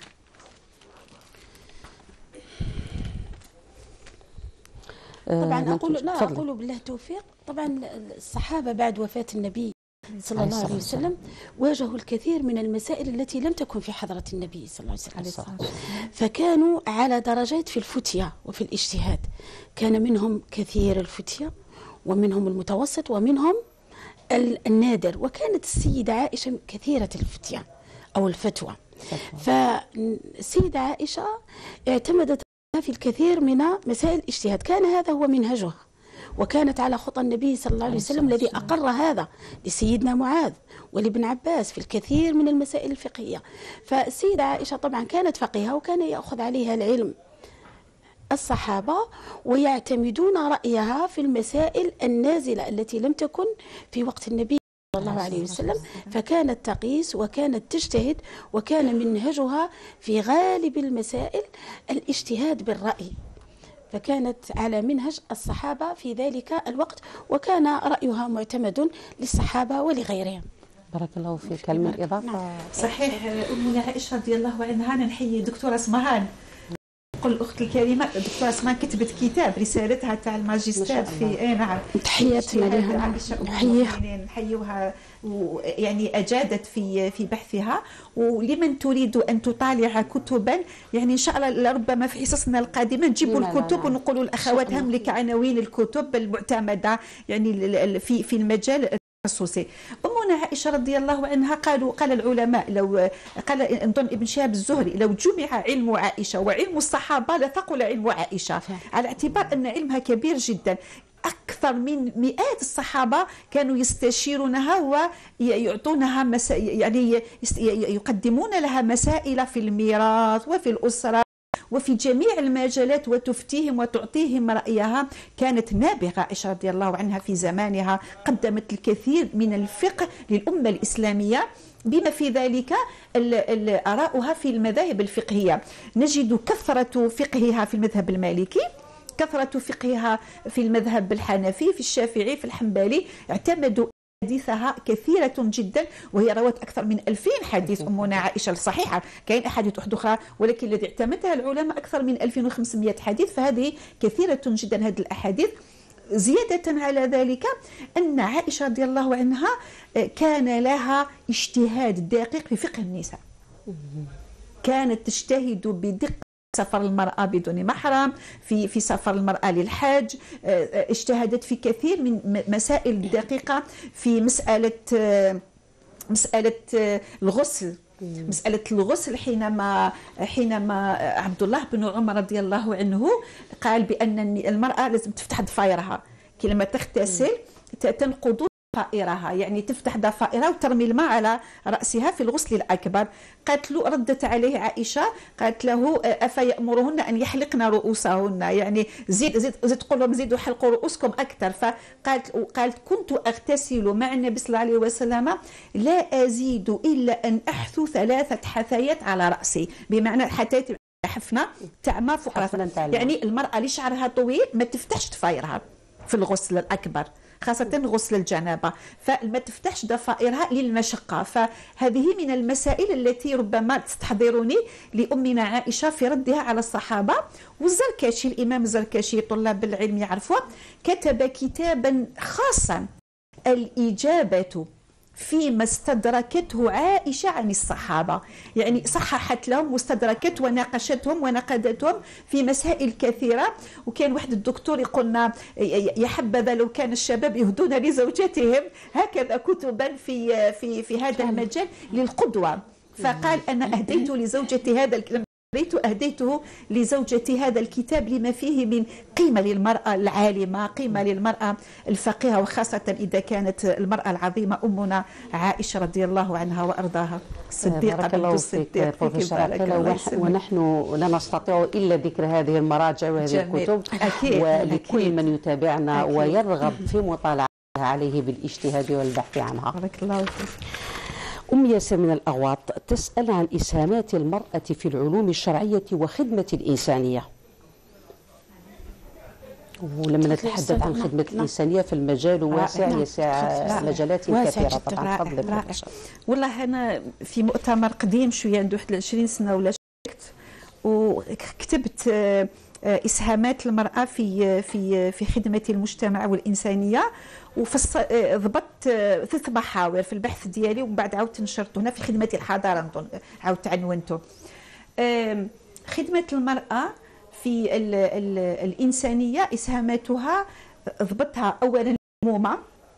طبعا أقول بالله التوفيق. طبعا الصحابة بعد وفاة النبي صلى الله عليه وسلم واجهوا الكثير من المسائل التي لم تكن في حضرة النبي صلى الله عليه وسلم، فكانوا على درجات في الفتية وفي الاجتهاد. كان منهم كثير الفتية ومنهم المتوسط ومنهم النادر، وكانت السيدة عائشة كثيرة الفتية أو الفتوى. فالسيدة عائشة اعتمدت في الكثير من مسائل الاجتهاد، كان هذا هو منهجها، وكانت على خطى النبي صلى الله عليه وسلم الذي أقر هذا لسيدنا معاذ ولابن عباس في الكثير من المسائل الفقهية. فالسيدة عائشة طبعا كانت فقيهة وكان يأخذ عليها العلم الصحابة ويعتمدون رأيها في المسائل النازلة التي لم تكن في وقت النبي صلى الله عليه وسلم، فكانت تقيس وكانت تجتهد، وكان منهجها في غالب المسائل الاجتهاد بالرأي، فكانت على منهج الصحابة في ذلك الوقت، وكان رأيها معتمد للصحابة ولغيرهم. بارك الله فيك. كلمة إضافة. صحيح. أمنا عائشة رضي الله عنها نحيي دكتورة اسمهان، نقول الأخت الكريمة دكتورة اسمهان كتبت كتاب رسالتها تاع الماجستير في نعم تحياتنا لها نحيوها، يعني أجادت في بحثها. ولمن تريد أن تطالع كتبا يعني إن شاء الله لربما في حصصنا القادمة نجيبوا الكتب ونقولوا الأخوات هم لك عناوين الكتب المعتمدة يعني في المجال التخصصي. أمنا عائشة رضي الله عنها قال العلماء، لو قال نظن ابن شهاب الزهري: لو جمع علم عائشة وعلم الصحابة لثقل علم عائشة، على اعتبار أن علمها كبير جدا. أكثر من مئات الصحابة كانوا يستشيرونها ويعطونها يعني يقدمون لها مسائل في الميراث وفي الأسرة وفي جميع المجالات، وتفتيهم وتعطيهم رأيها. كانت نابغة عائشة رضي الله عنها في زمانها، قدمت الكثير من الفقه للأمة الإسلامية، بما في ذلك آراؤها في المذاهب الفقهية. نجد كثرة فقهها في المذهب المالكي، كثرة فقهها في المذهب الحنفي، في الشافعي، في الحنبلي. اعتمدوا حديثها كثيرة جدا، وهي روت أكثر من 2000 حديث أمنا عائشة الصحيحة. كاين أحاديث أخرى ولكن الذي اعتمدها العلماء أكثر من 2500 حديث، فهذه كثيرة جدا هذه الأحاديث. زيادة على ذلك أن عائشة رضي الله عنها كان لها اجتهاد دقيق في فقه النساء، كانت تجتهد بدقة سفر المرأة بدون محرم، في سفر المرأة للحج، اجتهدت في كثير من مسائل دقيقة في مسألة الغسل. مسألة الغسل حينما عبد الله بن عمر رضي الله عنه قال بأن المرأة لازم تفتح ضفائرها كي لما تغتسل تنقض ضفائرها، يعني تفتح ضفائرها وترمي الماء على رأسها في الغسل الأكبر. قالت له، ردت عليه عائشة قالت له أفيأمرهن أن يحلقن رؤوسهن، يعني زيد قول لهم زيدوا حلقوا رؤوسكم أكثر. فقالت كنت أغتسل مع النبي صلى الله عليه وسلم لا أزيد إلا أن أحثو 3 حثيات على رأسي، بمعنى حثيات حفنة تعمى فوق رأسها، يعني المرأة اللي شعرها طويل ما تفتحش ضفائرها في الغسل الأكبر، خاصة غسل الجنابة، فما تفتحش ضفائرها للمشقة. فهذه من المسائل التي ربما تستحضرني لأمنا عائشة في ردها على الصحابة. والزركشي، الإمام الزركشي طلاب العلم يعرفوه، كتب كتابا خاصا الإجابة فيما استدركته عائشة عن الصحابة، يعني صححت لهم واستدركت وناقشتهم ونقدتهم في مسائل كثيرة. وكان واحد الدكتور يقولنا يا حبذا لو كان الشباب يهدون لزوجاتهم هكذا كتبا في هذا المجال للقدوة. فقال أنا أهديته لزوجتي هذا الكتاب لما فيه من قيمة للمرأة العالمة، قيمة للمرأة الفقيهة، وخاصة إذا كانت المرأة العظيمة أمنا عائشة رضي الله عنها وأرضاها الصديقة بنت الصديق. ونحن لا نستطيع إلا ذكر هذه المراجع وهذه الكتب، ولكل من يتابعنا ويرغب في مطالعتها عليه بالاجتهاد والبحث عنها. بارك الله فيك. أم ياسر من الأغواط تسأل عن إسهامات المرأة في العلوم الشرعية وخدمة الإنسانية. ولما نتحدث عن خدمة الإنسانية في المجال واسع، يسع مجالات كثيرة طبعا. تفضل. والله أنا في مؤتمر قديم شوية عنده 21 سنة ولا شكت، وكتبت إسهامات المرأة في خدمة المجتمع والإنسانية، ضبطت 3 محاور في البحث ديالي، ومن بعد عاودت نشرته هنا في خدمة الحضارة، عاودت عنونته. خدمة المرأة في الإنسانية إسهاماتها ضبطها أولا الأمومة،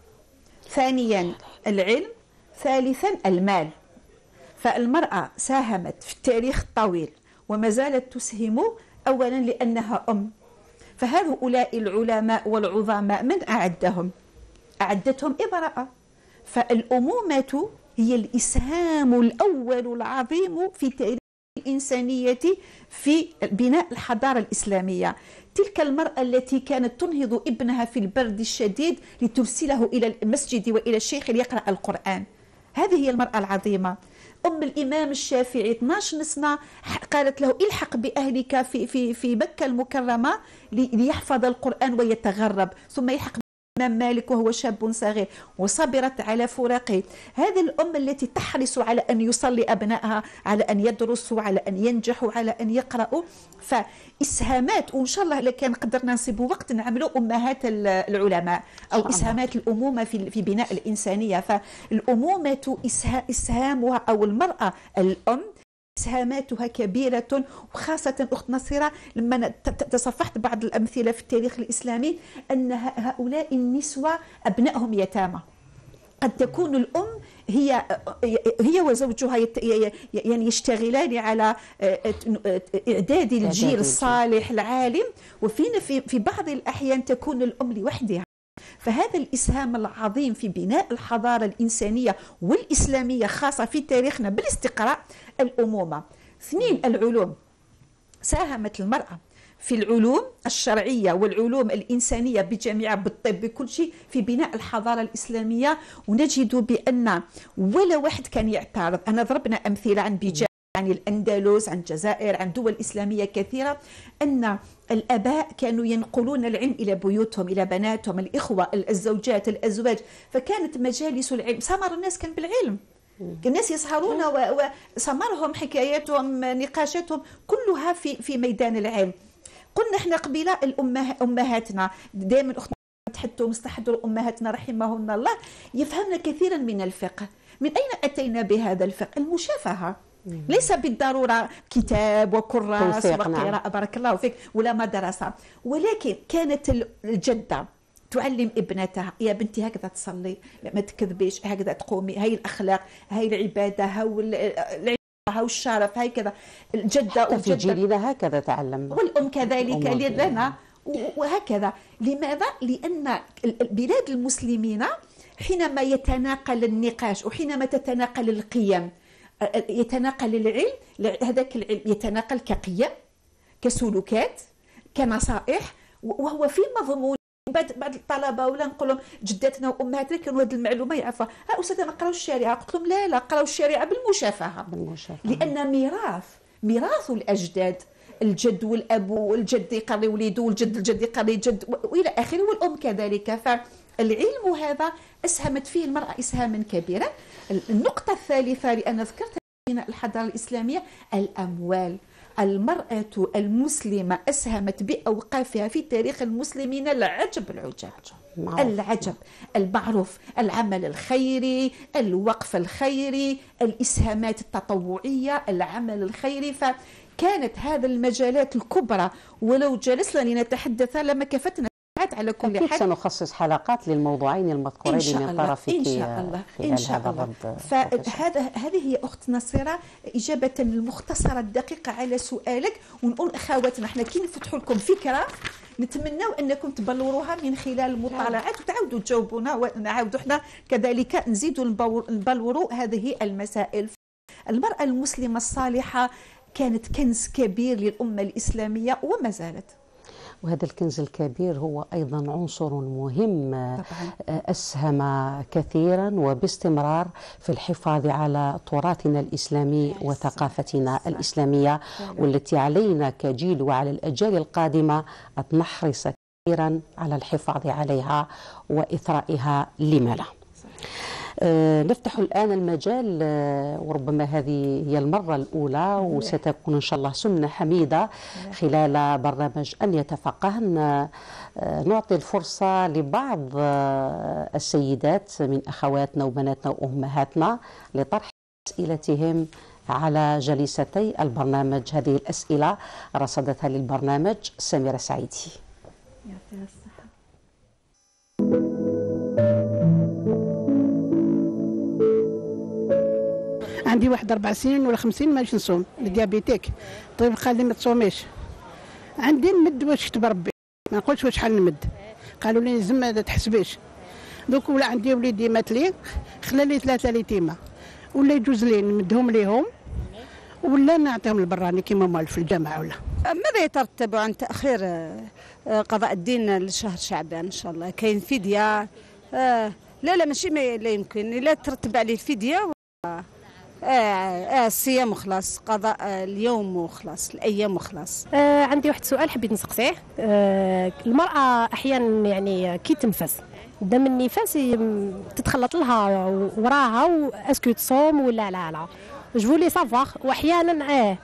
ثانيا العلم، ثالثا المال. فالمرأة ساهمت في التاريخ الطويل وما زالت تسهم، أولا لأنها أم. فهؤلاء العلماء والعظماء من أعدهم؟ أعدتهم امرأة. فالأمومة هي الإسهام الأول العظيم في تاريخ الإنسانية في بناء الحضارة الإسلامية. تلك المرأة التي كانت تنهض ابنها في البرد الشديد لترسله إلى المسجد وإلى الشيخ ليقرأ القرآن، هذه هي المرأة العظيمة. أم الإمام الشافعي 12 سنة قالت له الحق بأهلك في مكة المكرمة ليحفظ القرآن ويتغرب، ثم يلحق الإمام مالك وهو شاب صغير، وصبرت على فراقه. هذه الأم التي تحرص على أن يصلي أبنائها، على أن يدرسوا، على أن ينجحوا، على أن يقرأوا. فإسهامات، وإن شاء الله لكان قدرنا نصيب وقت نعملوا أمهات العلماء أو إسهامات الأمومة في بناء الإنسانية. فالأمومة إسهامها أو المرأة الأم إسهاماتها كبيرة، وخاصة أخت نصيرة لما تصفحت بعض الأمثلة في التاريخ الإسلامي أن هؤلاء النسوة أبنائهم يتامى. قد تكون الأم هي وزوجها يعني يشتغلان على إعداد الجيل الصالح العالم، في بعض الأحيان تكون الأم لوحدها. فهذا الإسهام العظيم في بناء الحضارة الإنسانية والإسلامية خاصة في تاريخنا بالاستقراء. الأمومة. 2 العلوم. ساهمت المرأة في العلوم الشرعية والعلوم الإنسانية بجميعها، بالطب، بكل شيء، في بناء الحضارة الإسلامية. ونجد بأن ولا واحد كان يعترض. أنا ضربنا أمثلة عن بيجان، عن الأندلس، عن الجزائر، عن دول إسلامية كثيرة، أن الآباء كانوا ينقلون العلم إلى بيوتهم، إلى بناتهم، الإخوة، الزوجات، الأزواج. فكانت مجالس العلم، سمر الناس كان بالعلم، الناس يسهرون وسمرهم حكاياتهم نقاشاتهم كلها في ميدان العلم. قلنا احنا قبيلة أمهاتنا دائما أختنا مستحضر أمهاتنا رحمهن الله يفهمن كثيرا من الفقه. من أين أتينا بهذا الفقه؟ المشافهة. ليس بالضرورة كتاب وكراس وقراءة بارك الله فيك ولا مدرسة، ولكن كانت الجدة تعلم ابنتها: يا بنتي هكذا تصلي، ما تكذبيش، هكذا تقومي، هاي الأخلاق، هاي العبادة، هاو الشرف، هكذا. الجدة في جيلنا هكذا تعلم، والأم كذلك لنا وهكذا. لماذا؟ لأن بلاد المسلمين حينما يتناقل النقاش وحينما تتناقل القيم، يتناقل العلم، هذاك العلم يتناقل كقيم، كسلوكات، كنصائح، وهو في مضمون. بعض الطلبه ولا نقول لهم جداتنا وامهاتنا كانوا هذه المعلومه يعرفوها، استاذه نقراو الشريعه، قلت لهم لا قراو الشريعه بالمشافهه، لان ميراث الاجداد، الجد والاب والجد يقري وليده والجد الجد يقري جد والى اخره، والام كذلك. فالعلم هذا اسهمت فيه المراه اسهاما كبيرا. النقطه الثالثه لان ذكرت بناء الحضاره الاسلاميه: الاموال. المرأة المسلمة أسهمت بأوقافها في تاريخ المسلمين العجب المعروف، العمل الخيري، الوقف الخيري، الإسهامات التطوعية، العمل الخيري. فكانت هذه المجالات الكبرى، ولو جلسنا لنتحدث لما كفتنا على كل حال. سنخصص حلقات للموضوعين المذكورين من طرفك إن شاء الله إن شاء الله. فهذه هي أخت نصيرة إجابة المختصرة الدقيقة على سؤالك. ونقول أخواتنا احنا كي نفتحوا لكم فكرة نتمنى أنكم تبلوروها من خلال المطالعات وتعاودوا تجاوبونا، ونعاودوا احنا كذلك نزيدوا نبلوروا هذه المسائل. المرأة المسلمة الصالحة كانت كنز كبير للأمة الإسلامية وما زالت. وهذا الكنز الكبير هو أيضا عنصر مهم طبعا. أسهم كثيرا وباستمرار في الحفاظ على تراثنا الإسلامي وثقافتنا الإسلامية، والتي علينا كجيل وعلى الأجيال القادمة أن نحرص كثيرا على الحفاظ عليها وإثرائها. لما لا؟ نفتح الآن المجال، وربما هذه هي المرة الأولى وستكون إن شاء الله سنة حميدة خلال برنامج أن يتفقهن، نعطي الفرصة لبعض السيدات من أخواتنا وبناتنا وأمهاتنا لطرح أسئلتهم على جليستي البرنامج. هذه الأسئلة رصدتها للبرنامج سميرة سعيدي. يعطيها الصحة. عندي واحد 4 سنين ولا 5 سنين مانيش نصوم، الديابيتيك. طيب قال لي ما تصوميش. عندي نمد واش كتب ربي، ما نقولش واش شحال نمد. قالوا لي لازم ما تحسبيش. دوك ولا عندي وليدي مات لي، خلى لي 3 اليتيمه، ولا يجوز لي نمدهم ليهم ولا نعطيهم البراني كيما مال في الجامعه. ولا ماذا يترتب عن تاخير قضاء الدين لشهر شعبان؟ ان شاء الله كاين فديه. لا ماشي لا يمكن لا ترتب عليه الفديه. الصيام وخلاص، قضاء اليوم وخلاص، الايام وخلاص. عندي واحد سؤال حبيت نسقسيه. المراه احيانا يعني كي تنفس دم النفاس تتخلط لها وراها، واسكو تصوم ولا لا جو لي سافوار. واحيانا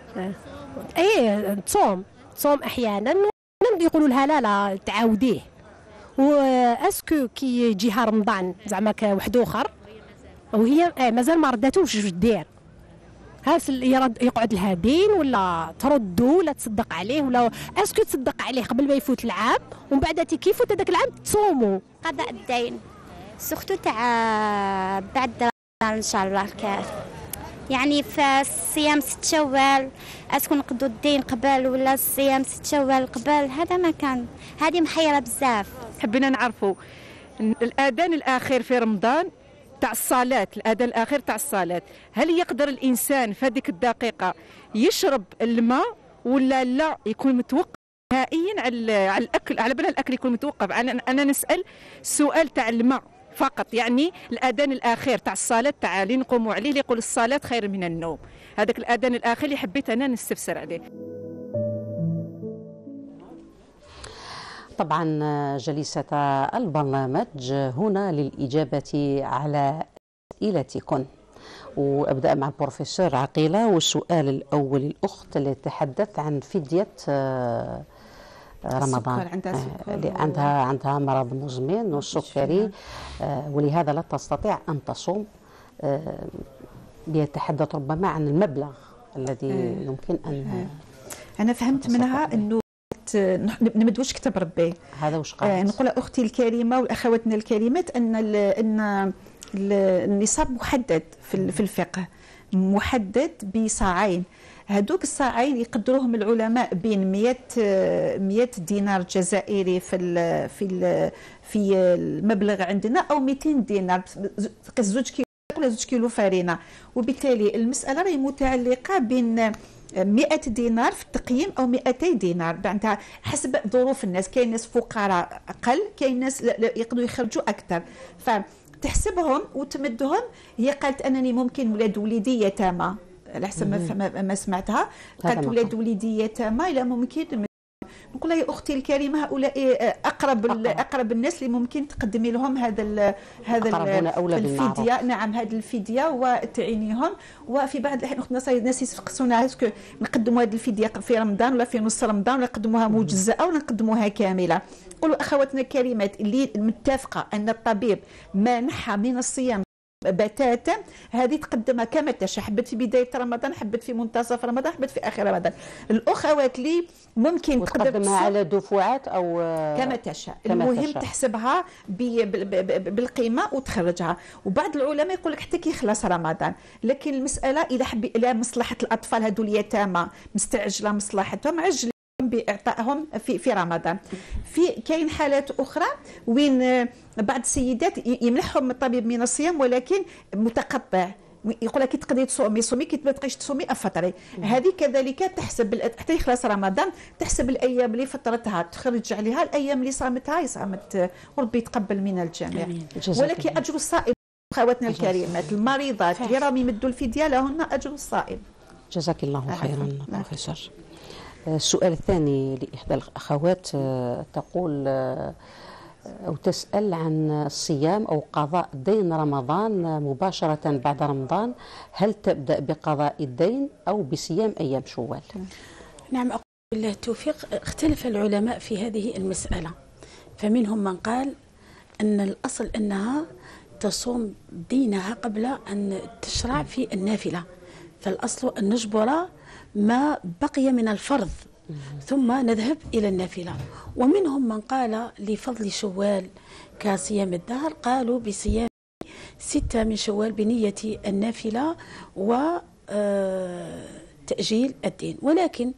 تصوم احيانا يقولوا لها لا تعاوديه. واسكو كي يجيها رمضان زعما كواحد اخر وهي مازال ما رداتوش واش دير؟ هل يقعد لها دين ولا تردو ولا تصدق عليه، ولا اسكو تصدق عليه قبل ما يفوت العام ومن بعد كي يفوت هذاك العام تصوموا؟ قضاء الدين سختو تاع بعد ان شاء الله يعني في الصيام 6 شوال، اسكو نقضوا الدين قبل ولا الصيام 6 شوال قبل؟ هذا ما كان، هذه محيره بزاف. حبينا نعرفوا الاذان الاخير في رمضان تاع الصلاة، الأذان الأخير تاع الصلاة، هل يقدر الإنسان في هذيك الدقيقة يشرب الماء ولا لا يكون متوقف نهائيا على الأكل؟ على بالها الأكل يكون متوقف. أنا نسأل سؤال تاع الماء فقط، يعني الأذان الأخير تاع الصلاة تاع اللي نقوموا عليه اللي يقول الصلاة خير من النوم، هذاك الأذان الأخير اللي حبيت أنا نستفسر عليه. طبعا جليسة البرنامج هنا للإجابة على أسئلتكم، وأبدأ مع البروفيسور عقيلة. والسؤال الأول الأخت اللي تتحدث عن فدية رمضان. عندها مرض مزمن والسكري، ولهذا لا تستطيع أن تصوم. يتحدث ربما عن المبلغ الذي يمكن أن أنا فهمت منها أنه نمد واش كتب ربي. هذا واش قالت. نقول أختي الكريمة والأخواتنا الكريمات أن النصاب محدد في الفقه، محدد بصاعين. هذوك الصاعين يقدروهم العلماء بين 100 دينار جزائري في المبلغ عندنا، او 200 دينار زوج كيلو ولا 2 كيلو فرينه. وبالتالي المساله راهي متعلقه بين 100 دينار في التقييم او 200 دينار، معناتها حسب ظروف الناس. كاين ناس فقراء اقل، كاين ناس يقدروا يخرجوا اكثر، فتحسبهم وتمدهم. هي قالت انني ممكن ولاد وليدي يتامى، على حسب ما سمعتها، قالت ولاد وليدي يتامى لا ممكن. نقول لها يا اختي الكريمه هؤلاء اقرب الناس اللي ممكن تقدمي لهم هذا الفديه. نعم، هذه الفديه وتعينيهم. وفي بعض الاحيان اختنا الناس يسقسونا اسكو نقدموا هذه الفديه في رمضان ولا في نص رمضان، ولا نقدموها مجزاه ولا نقدموها كامله. نقولوا اخواتنا الكريمات اللي متفقه ان الطبيب مانحها من الصيام بتاتا، هذه تقدمها كما تشاء، حبت في بدايه رمضان، حبت في منتصف رمضان، حبت في اخر رمضان. الاخوات اللي ممكن تقدمها على دفعات او كما تشاء، المهم تحسبها بالقيمه وتخرجها. وبعض العلماء يقول لك حتى كي يخلص رمضان. لكن المساله الى مصلحه الاطفال هذو اليتامى، مستعجله مصلحتهم، عجل باعطائهم في رمضان. كاين حالات اخرى وين بعض السيدات يمنحهم الطبيب من الصيام ولكن متقطع، يقول لك تقدري تصومي كي ما تبقيش تصومي افطري. هذه كذلك تحسب حتى يخلص رمضان، تحسب الايام اللي فطرتها تخرج عليها، الايام اللي صامت وربي يتقبل من الجميع. ولكن اجر الصائم اخواتنا الكريمات، المريضات اللي راهم يمدوا الفديه لهن اجر الصائم. جزاك الله خيرا بروفيسور. السؤال الثاني لإحدى الأخوات تقول أو تسأل عن الصيام أو قضاء دين رمضان مباشرة بعد رمضان، هل تبدأ بقضاء الدين أو بصيام أيام شوال؟ نعم، أقول بالله التوفيق. اختلف العلماء في هذه المسألة، فمنهم من قال أن الأصل أنها تصوم دينها قبل أن تشرع في النافلة، فالأصل أن نجبر ما بقي من الفرض ثم نذهب إلى النافلة. ومنهم من قال لفضل شوال كصيام الدهر، قالوا بصيام 6 من شوال بنية النافلة وتأجيل الدين. ولكن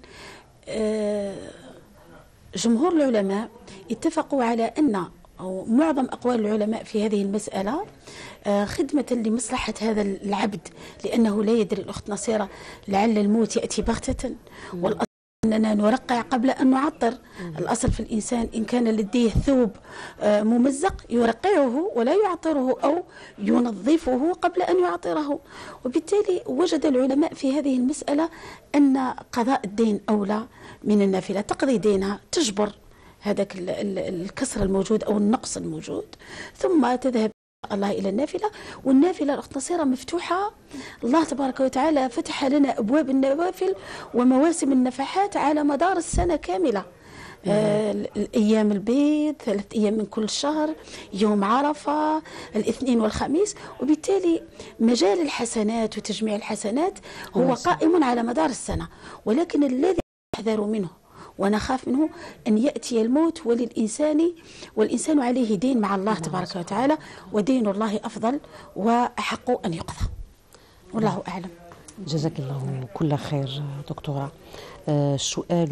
جمهور العلماء اتفقوا على أن، أو معظم أقوال العلماء في هذه المسألة، خدمة لمصلحة هذا العبد، لأنه لا يدري الأخت نصيرة لعل الموت يأتي بغتة، والأصل أننا نرقع قبل أن نعطر. الأصل في الإنسان إن كان لديه ثوب ممزق يرقعه ولا يعطره أو ينظفه قبل أن يعطره. وبالتالي وجد العلماء في هذه المسألة أن قضاء الدين أولى من النافلة، تقضي دينها، تجبر هذاك الكسر الموجود أو النقص الموجود، ثم تذهب الله إلى النافلة. والنافلة الأخت نصيرة مفتوحة، الله تبارك وتعالى فتح لنا أبواب النوافل ومواسم النفحات على مدار السنة كاملة. الأيام البيض 3 أيام من كل شهر، يوم عرفة، الاثنين والخميس. وبالتالي مجال الحسنات وتجميع الحسنات هو قائم على مدار السنة. ولكن الذي نحذر منه ونخاف منه أن يأتي الموت والإنسان عليه دين مع الله تبارك وتعالى، ودين الله أفضل وأحق أن يقضى. والله أعلم. جزاك الله كل خير دكتورة. السؤال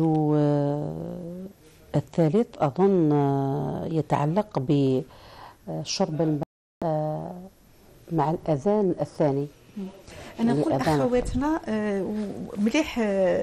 الثالث أظن يتعلق بشرب الماء مع الأذان الثاني. أنا نقول أخواتنا مليح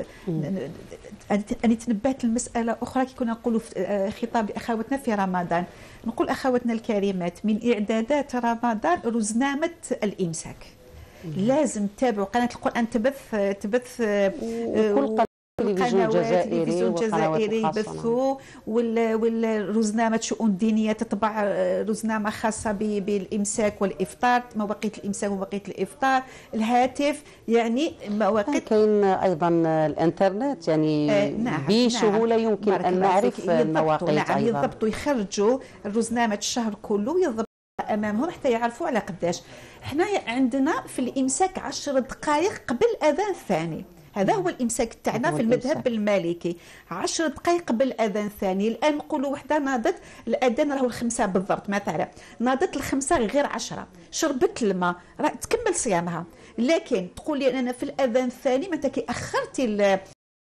أني تنبهت لمسألة أخرى كي كنا نقولوا في خطاب أخواتنا في رمضان. نقول أخواتنا الكريمات، من إعدادات رمضان رزنامة الإمساك. لازم تتابعوا قناة القرآن، تبث التلفزيون الجزائري يبثوا، والروزنامه شؤون دينيه تطبع روزنامه خاصه بالامساك والافطار، مواقيت الامساك ومواقيت الافطار، الهاتف، يعني مواقيت. كاين ايضا الانترنت، يعني بسهوله يمكن ان نعرف المواقيت. نعم يضبطوا، يخرجوا روزنامه الشهر كله، يضبطوا امامهم حتى يعرفوا على قداش. احنا عندنا في الامساك 10 دقائق قبل الاذان الثاني، هذا هو الامساك تاعنا في المذهب المالكي، 10 دقائق قبل الاذان الثاني. الان نقولوا وحده ناضت الاذان راهو الخمسه بالضبط مثلا، ناضت الخمسه غير 10، شربت الماء، راه تكمل صيامها. لكن تقول لي انا في الاذان الثاني متى كي اخرتي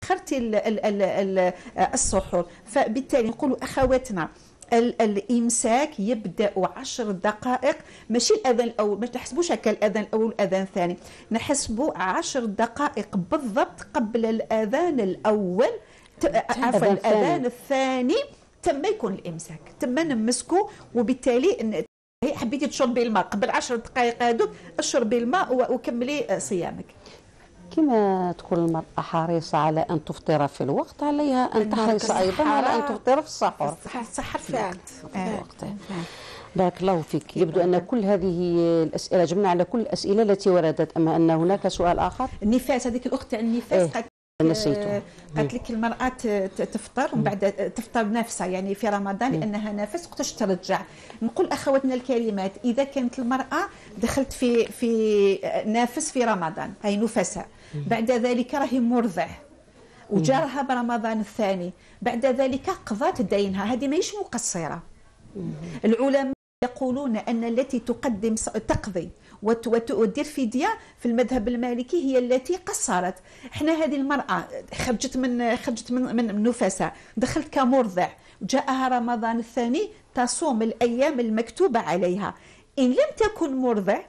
السحور، فبالتالي نقولوا اخواتنا الامساك يبدا 10 دقائق، ماشي الاذان الاول، ما تحسبوش هكا الاذان الاول والاذان الثاني، نحسبوا 10 دقائق بالضبط قبل الاذان الاول، عفوا الاذان الثاني تم يكون الامساك، تم نمسكوا. وبالتالي حبيتي تشربي الماء قبل 10 دقائق هذوك، اشربي الماء وكملي صيامك. كما تكون المرأة حريصة على أن تفطر في الوقت، عليها أن تحرص أيضا على أن تفطر في السحور. السحر في الوقت. بارك الله فيك. يبدو أن كل هذه الأسئلة جمعنا على كل الأسئلة التي وردت، أما أن هناك سؤال آخر. النفاس، هذيك الأخت تاع النفاس نسيته. قالت لك المرأة تفطر ومن بعد تفطر نافسة، يعني في رمضان لأنها نافس وقتاش ترجع. نقول أخواتنا الكريمات، إذا كانت المرأة دخلت في نافس في رمضان، هي نفساء، بعد ذلك راهي مرضع وجارها برمضان الثاني، بعد ذلك قضات دينها، هذه ماهيش مقصرة. العلماء يقولون أن التي تقضي وتدير فدية في المذهب المالكي هي التي قصرت. احنا هذه المرأة خرجت من نفساء، دخلت كمرضع، جاءها رمضان الثاني، تصوم الأيام المكتوبة عليها. إن لم تكن مرضع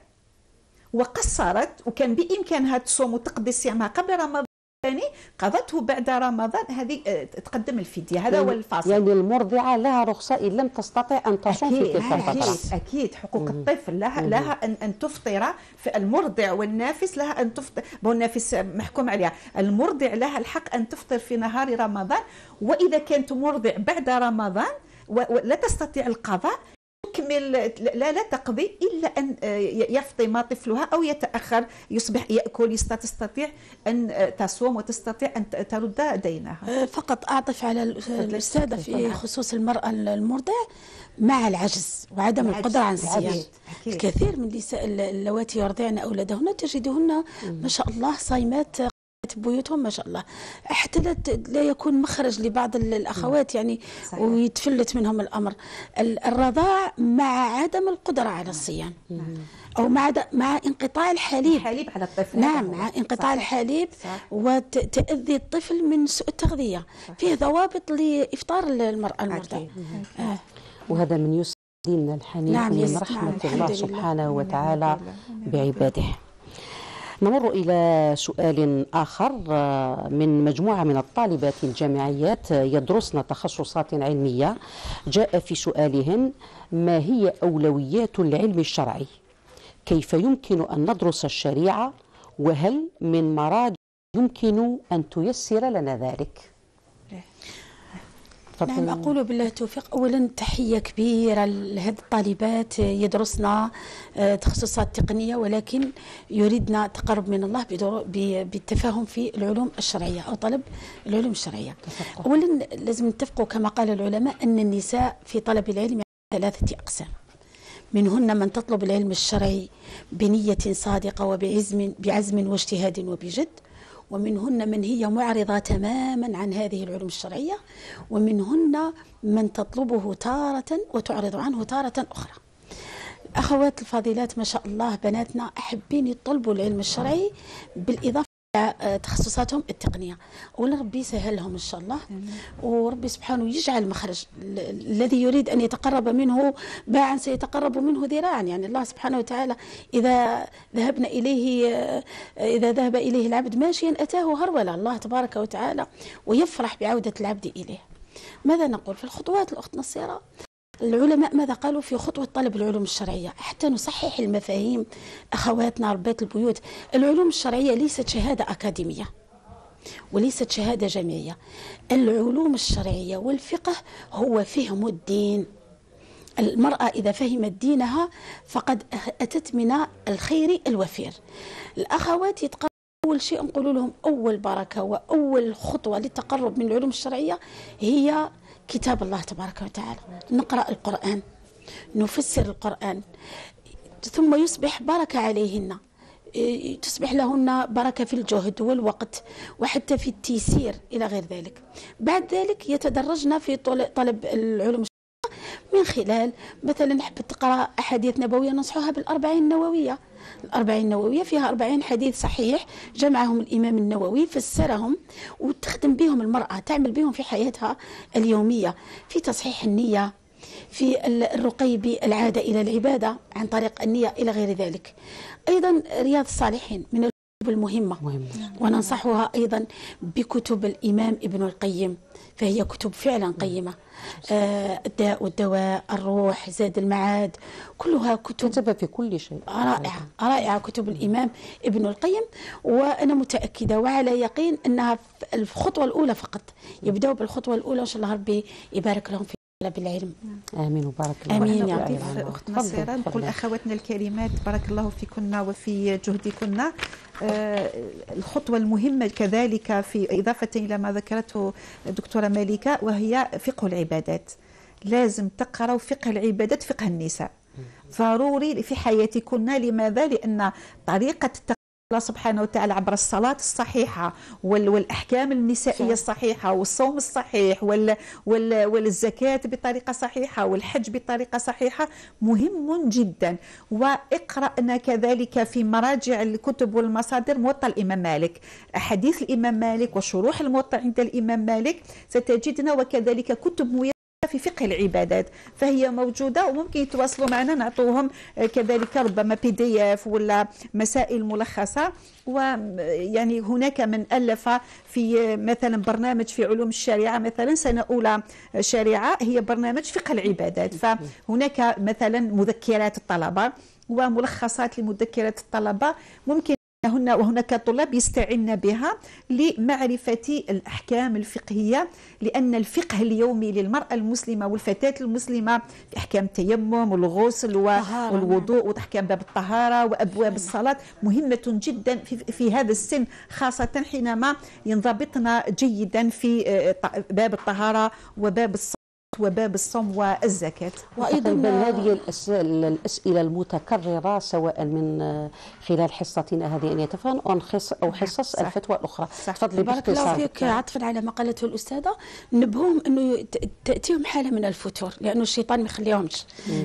وقصرت وكان بإمكانها تصوم وتقضي صيامها قبل رمضان الثاني، قضته بعد رمضان، هذه تقدم الفدية. هذا هو الفاصل. يعني المرضعة لها رخصة إن لم تستطع أن تصوم في تلك الفترة. أكيد حقوق الطفل لها أن تفطر، في المرضع والنافس لها أن تفطر، والنافس محكوم عليها، المرضع لها الحق أن تفطر في نهار رمضان. وإذا كانت مرضع بعد رمضان ولا تستطيع القضاء، تكمل، لا تقضي إلا أن يفطم طفلها أو يتأخر، يصبح يأكل، تستطيع أن تصوم وتستطيع أن ترد دينها. فقط أعطف على الأستاذة في خصوص المرأة المرضع مع العجز وعدم القدرة على الصيام. الكثير من النساء اللواتي يرضعن أولادهن تجدهن ما شاء الله صايمات بيوتهم ما شاء الله، حتى لا يكون مخرج لبعض الأخوات يعني صحيح. ويتفلت منهم الأمر. الرضاع مع عدم القدرة على الصيام أو مع انقطاع الحليب على الطفل. نعم، مع انقطاع الحليب وتأذي الطفل من سوء التغذية. فيه ضوابط لإفطار المرأة المرضعة. وهذا من يسر ديننا الحنيف من رحمة الله سبحانه وتعالى بعباده. نمر إلى سؤال آخر من مجموعة من الطالبات الجامعيات يدرسن تخصصات علمية. جاء في سؤالهن: ما هي أولويات العلم الشرعي؟ كيف يمكن أن ندرس الشريعة؟ وهل من مراجع يمكن أن تيسر لنا ذلك؟ نعم، أقول بالله التوفيق. أولا تحية كبيرة لهذه الطالبات يدرسن تخصصات تقنية ولكن يريدن تقرب من الله بالتفاهم في العلوم الشرعية أو طلب العلوم الشرعية. أولا لازم نتفقوا كما قال العلماء أن النساء في طلب العلم 3 أقسام، منهن من تطلب العلم الشرعي بنية صادقة وبعزم واجتهاد وبجد، ومنهن من هي معرضة تماما عن هذه العلوم الشرعية، ومنهن من تطلبه تارة وتعرض عنه تارة أخرى. أخوات الفاضلات ما شاء الله بناتنا أحبين يطلبوا العلم الشرعي بالإضافة إلى تخصصاتهم التقنية. أولا ربي يسهلهم إن شاء الله، وربي سبحانه يجعل مخرج. الذي يريد أن يتقرب منه باعا سيتقرب منه ذراعا، يعني الله سبحانه وتعالى إذا ذهب إليه العبد ماشيا أتاه هرولا، الله تبارك وتعالى ويفرح بعودة العبد إليه. ماذا نقول في الخطوات الأخت نصيرة؟ العلماء ماذا قالوا في خطوة طلب العلوم الشرعية حتى نصحح المفاهيم؟ أخواتنا ربات البيوت، العلوم الشرعية ليست شهادة أكاديمية، وليست شهادة جامعية. العلوم الشرعية والفقه هو فهم الدين. المرأة إذا فهمت دينها فقد أتت من الخير الوفير. الأخوات يتقربوا، أول شيء نقول لهم أول بركة وأول خطوة للتقرب من العلوم الشرعية هي كتاب الله تبارك وتعالى. نقرأ القرآن، نفسر القرآن، ثم يصبح بركة عليهن، تصبح لهن بركة في الجهد والوقت وحتى في التيسير إلى غير ذلك. بعد ذلك يتدرجن في طلب العلوم من خلال مثلا نحب تقرأ أحاديث نبوية، ننصحها بالأربعين النووية. الأربعين النووية فيها 40 حديث صحيح جمعهم الإمام النووي، فسرهم وتخدم بهم المرأة، تعمل بهم في حياتها اليومية، في تصحيح النية، في الرقي بالعادة إلى العبادة عن طريق النية إلى غير ذلك. أيضا رياض الصالحين من الكتب المهمة، وننصحها أيضا بكتب الإمام ابن القيم، فهي كتب فعلا قيمة. الداء والدواء، الروح، زاد المعاد، كلها كتب في كل شيء رائعة رائعة كتب الإمام ابن القيم. وأنا متأكدة وعلى يقين أنها الخطوة الأولى فقط، يبدأوا بالخطوة الأولى وإن شاء الله ربي يبارك لهم في بالعلم. آمين وبارك الله. آمين يا أضيف أخت نصيرة، نقول أخواتنا الكريمات بارك الله فيكن وفي جهدكن. الخطوة المهمة كذلك في إضافة إلى ما ذكرته الدكتورة مالكة وهي فقه العبادات. لازم تقرأوا فقه العبادات، فقه النساء ضروري في حياتكن. لماذا؟ لأن طريقة الله سبحانه وتعالى عبر الصلاة الصحيحة والأحكام النسائية الصحيحة والصوم الصحيح والزكاة بطريقة صحيحة والحج بطريقة صحيحة مهم جدا. واقرأنا كذلك في مراجع الكتب والمصادر موطأ الإمام مالك، أحاديث الإمام مالك وشروح الموطأ عند الإمام مالك ستجدنا، وكذلك كتب ميسرة في فقه العبادات فهي موجودة، وممكن يتواصلوا معنا نعطوهم كذلك ربما PDF ولا مسائل ملخصة. ويعني هناك من ألف في مثلا برنامج في علوم الشريعة، مثلا سنة أولى شريعة هي برنامج فقه العبادات، فهناك مثلا مذكرات الطلبة وملخصات لمذكرات الطلبة ممكن وهناك طلاب يستعن بها لمعرفة الأحكام الفقهية، لأن الفقه اليومي للمرأة المسلمة والفتاة المسلمة في أحكام التيمم والغسل والوضوء وأحكام باب الطهارة وأبواب الصلاة مهمة جدا في هذا السن، خاصة حينما ينضبطنا جيدا في باب الطهارة وباب الصلاة وباب الصوم والزكاة. وأيضا هذه الأسئلة المتكررة سواء من خلال حصتنا هذه أن يتفهم أو حصص الفتوى الأخرى. تفضلي بارك الله فيك. عطفا على ما قالته الأستاذة، نبههم أنه تأتيهم حالة من الفتور، لأنه الشيطان ما يخليهمش.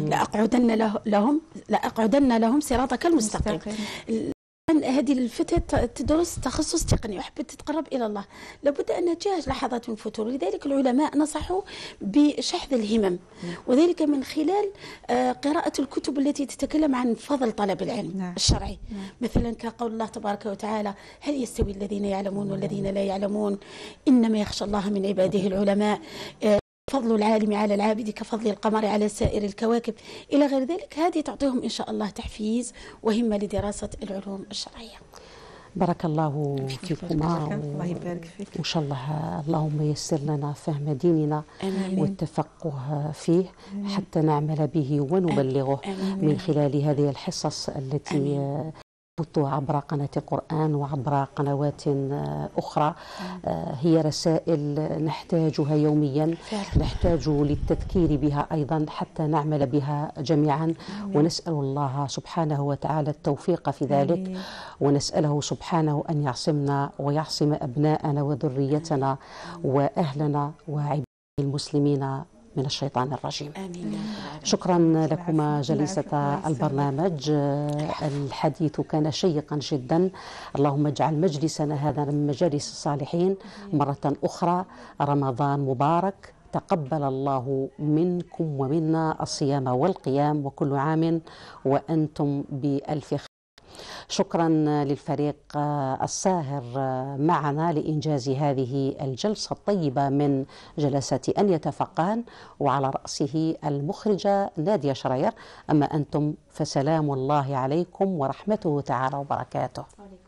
لأقعدن لهم صراطك المستقيم. هذه الفتاة تدرس تخصص تقني وحبت تتقرب إلى الله، لابد أن تجاهز لحظات من الفتور. لذلك العلماء نصحوا بشحذ الهمم، وذلك من خلال قراءة الكتب التي تتكلم عن فضل طلب العلم الشرعي. مثلا كقول الله تبارك وتعالى: هل يستوي الذين يعلمون والذين لا يعلمون، إنما يخشى الله من عباده العلماء، فضل العالم على العابد كفضل القمر على سائر الكواكب، إلى غير ذلك. هذه تعطيهم إن شاء الله تحفيز وهمة لدراسة العلوم الشرعية. بارك الله فيكما، الله يبارك فيك. وإن شاء الله اللهم ييسر لنا فهم ديننا والتفقه فيه حتى نعمل به ونبلغه من خلال هذه الحصص التي عبر قناة القرآن وعبر قنوات أخرى. هي رسائل نحتاجها يوميا، نحتاج للتذكير بها أيضا حتى نعمل بها جميعا، ونسأل الله سبحانه وتعالى التوفيق في ذلك، ونسأله سبحانه أن يعصمنا ويعصم أبناءنا وذريتنا وأهلنا وعباد المسلمين من الشيطان الرجيم. آمين. شكرا لكما جليسة البرنامج، الحديث كان شيقا جدا. اللهم اجعل مجلسنا هذا من مجالس الصالحين مرة أخرى. رمضان مبارك، تقبل الله منكم ومنا الصيام والقيام، وكل عام وأنتم بألف خير. شكرا للفريق الساهر معنا لإنجاز هذه الجلسة الطيبة من جلسات أن يتفقهن، وعلى رأسه المخرجة نادية شراير. أما أنتم فسلام الله عليكم ورحمته تعالى وبركاته.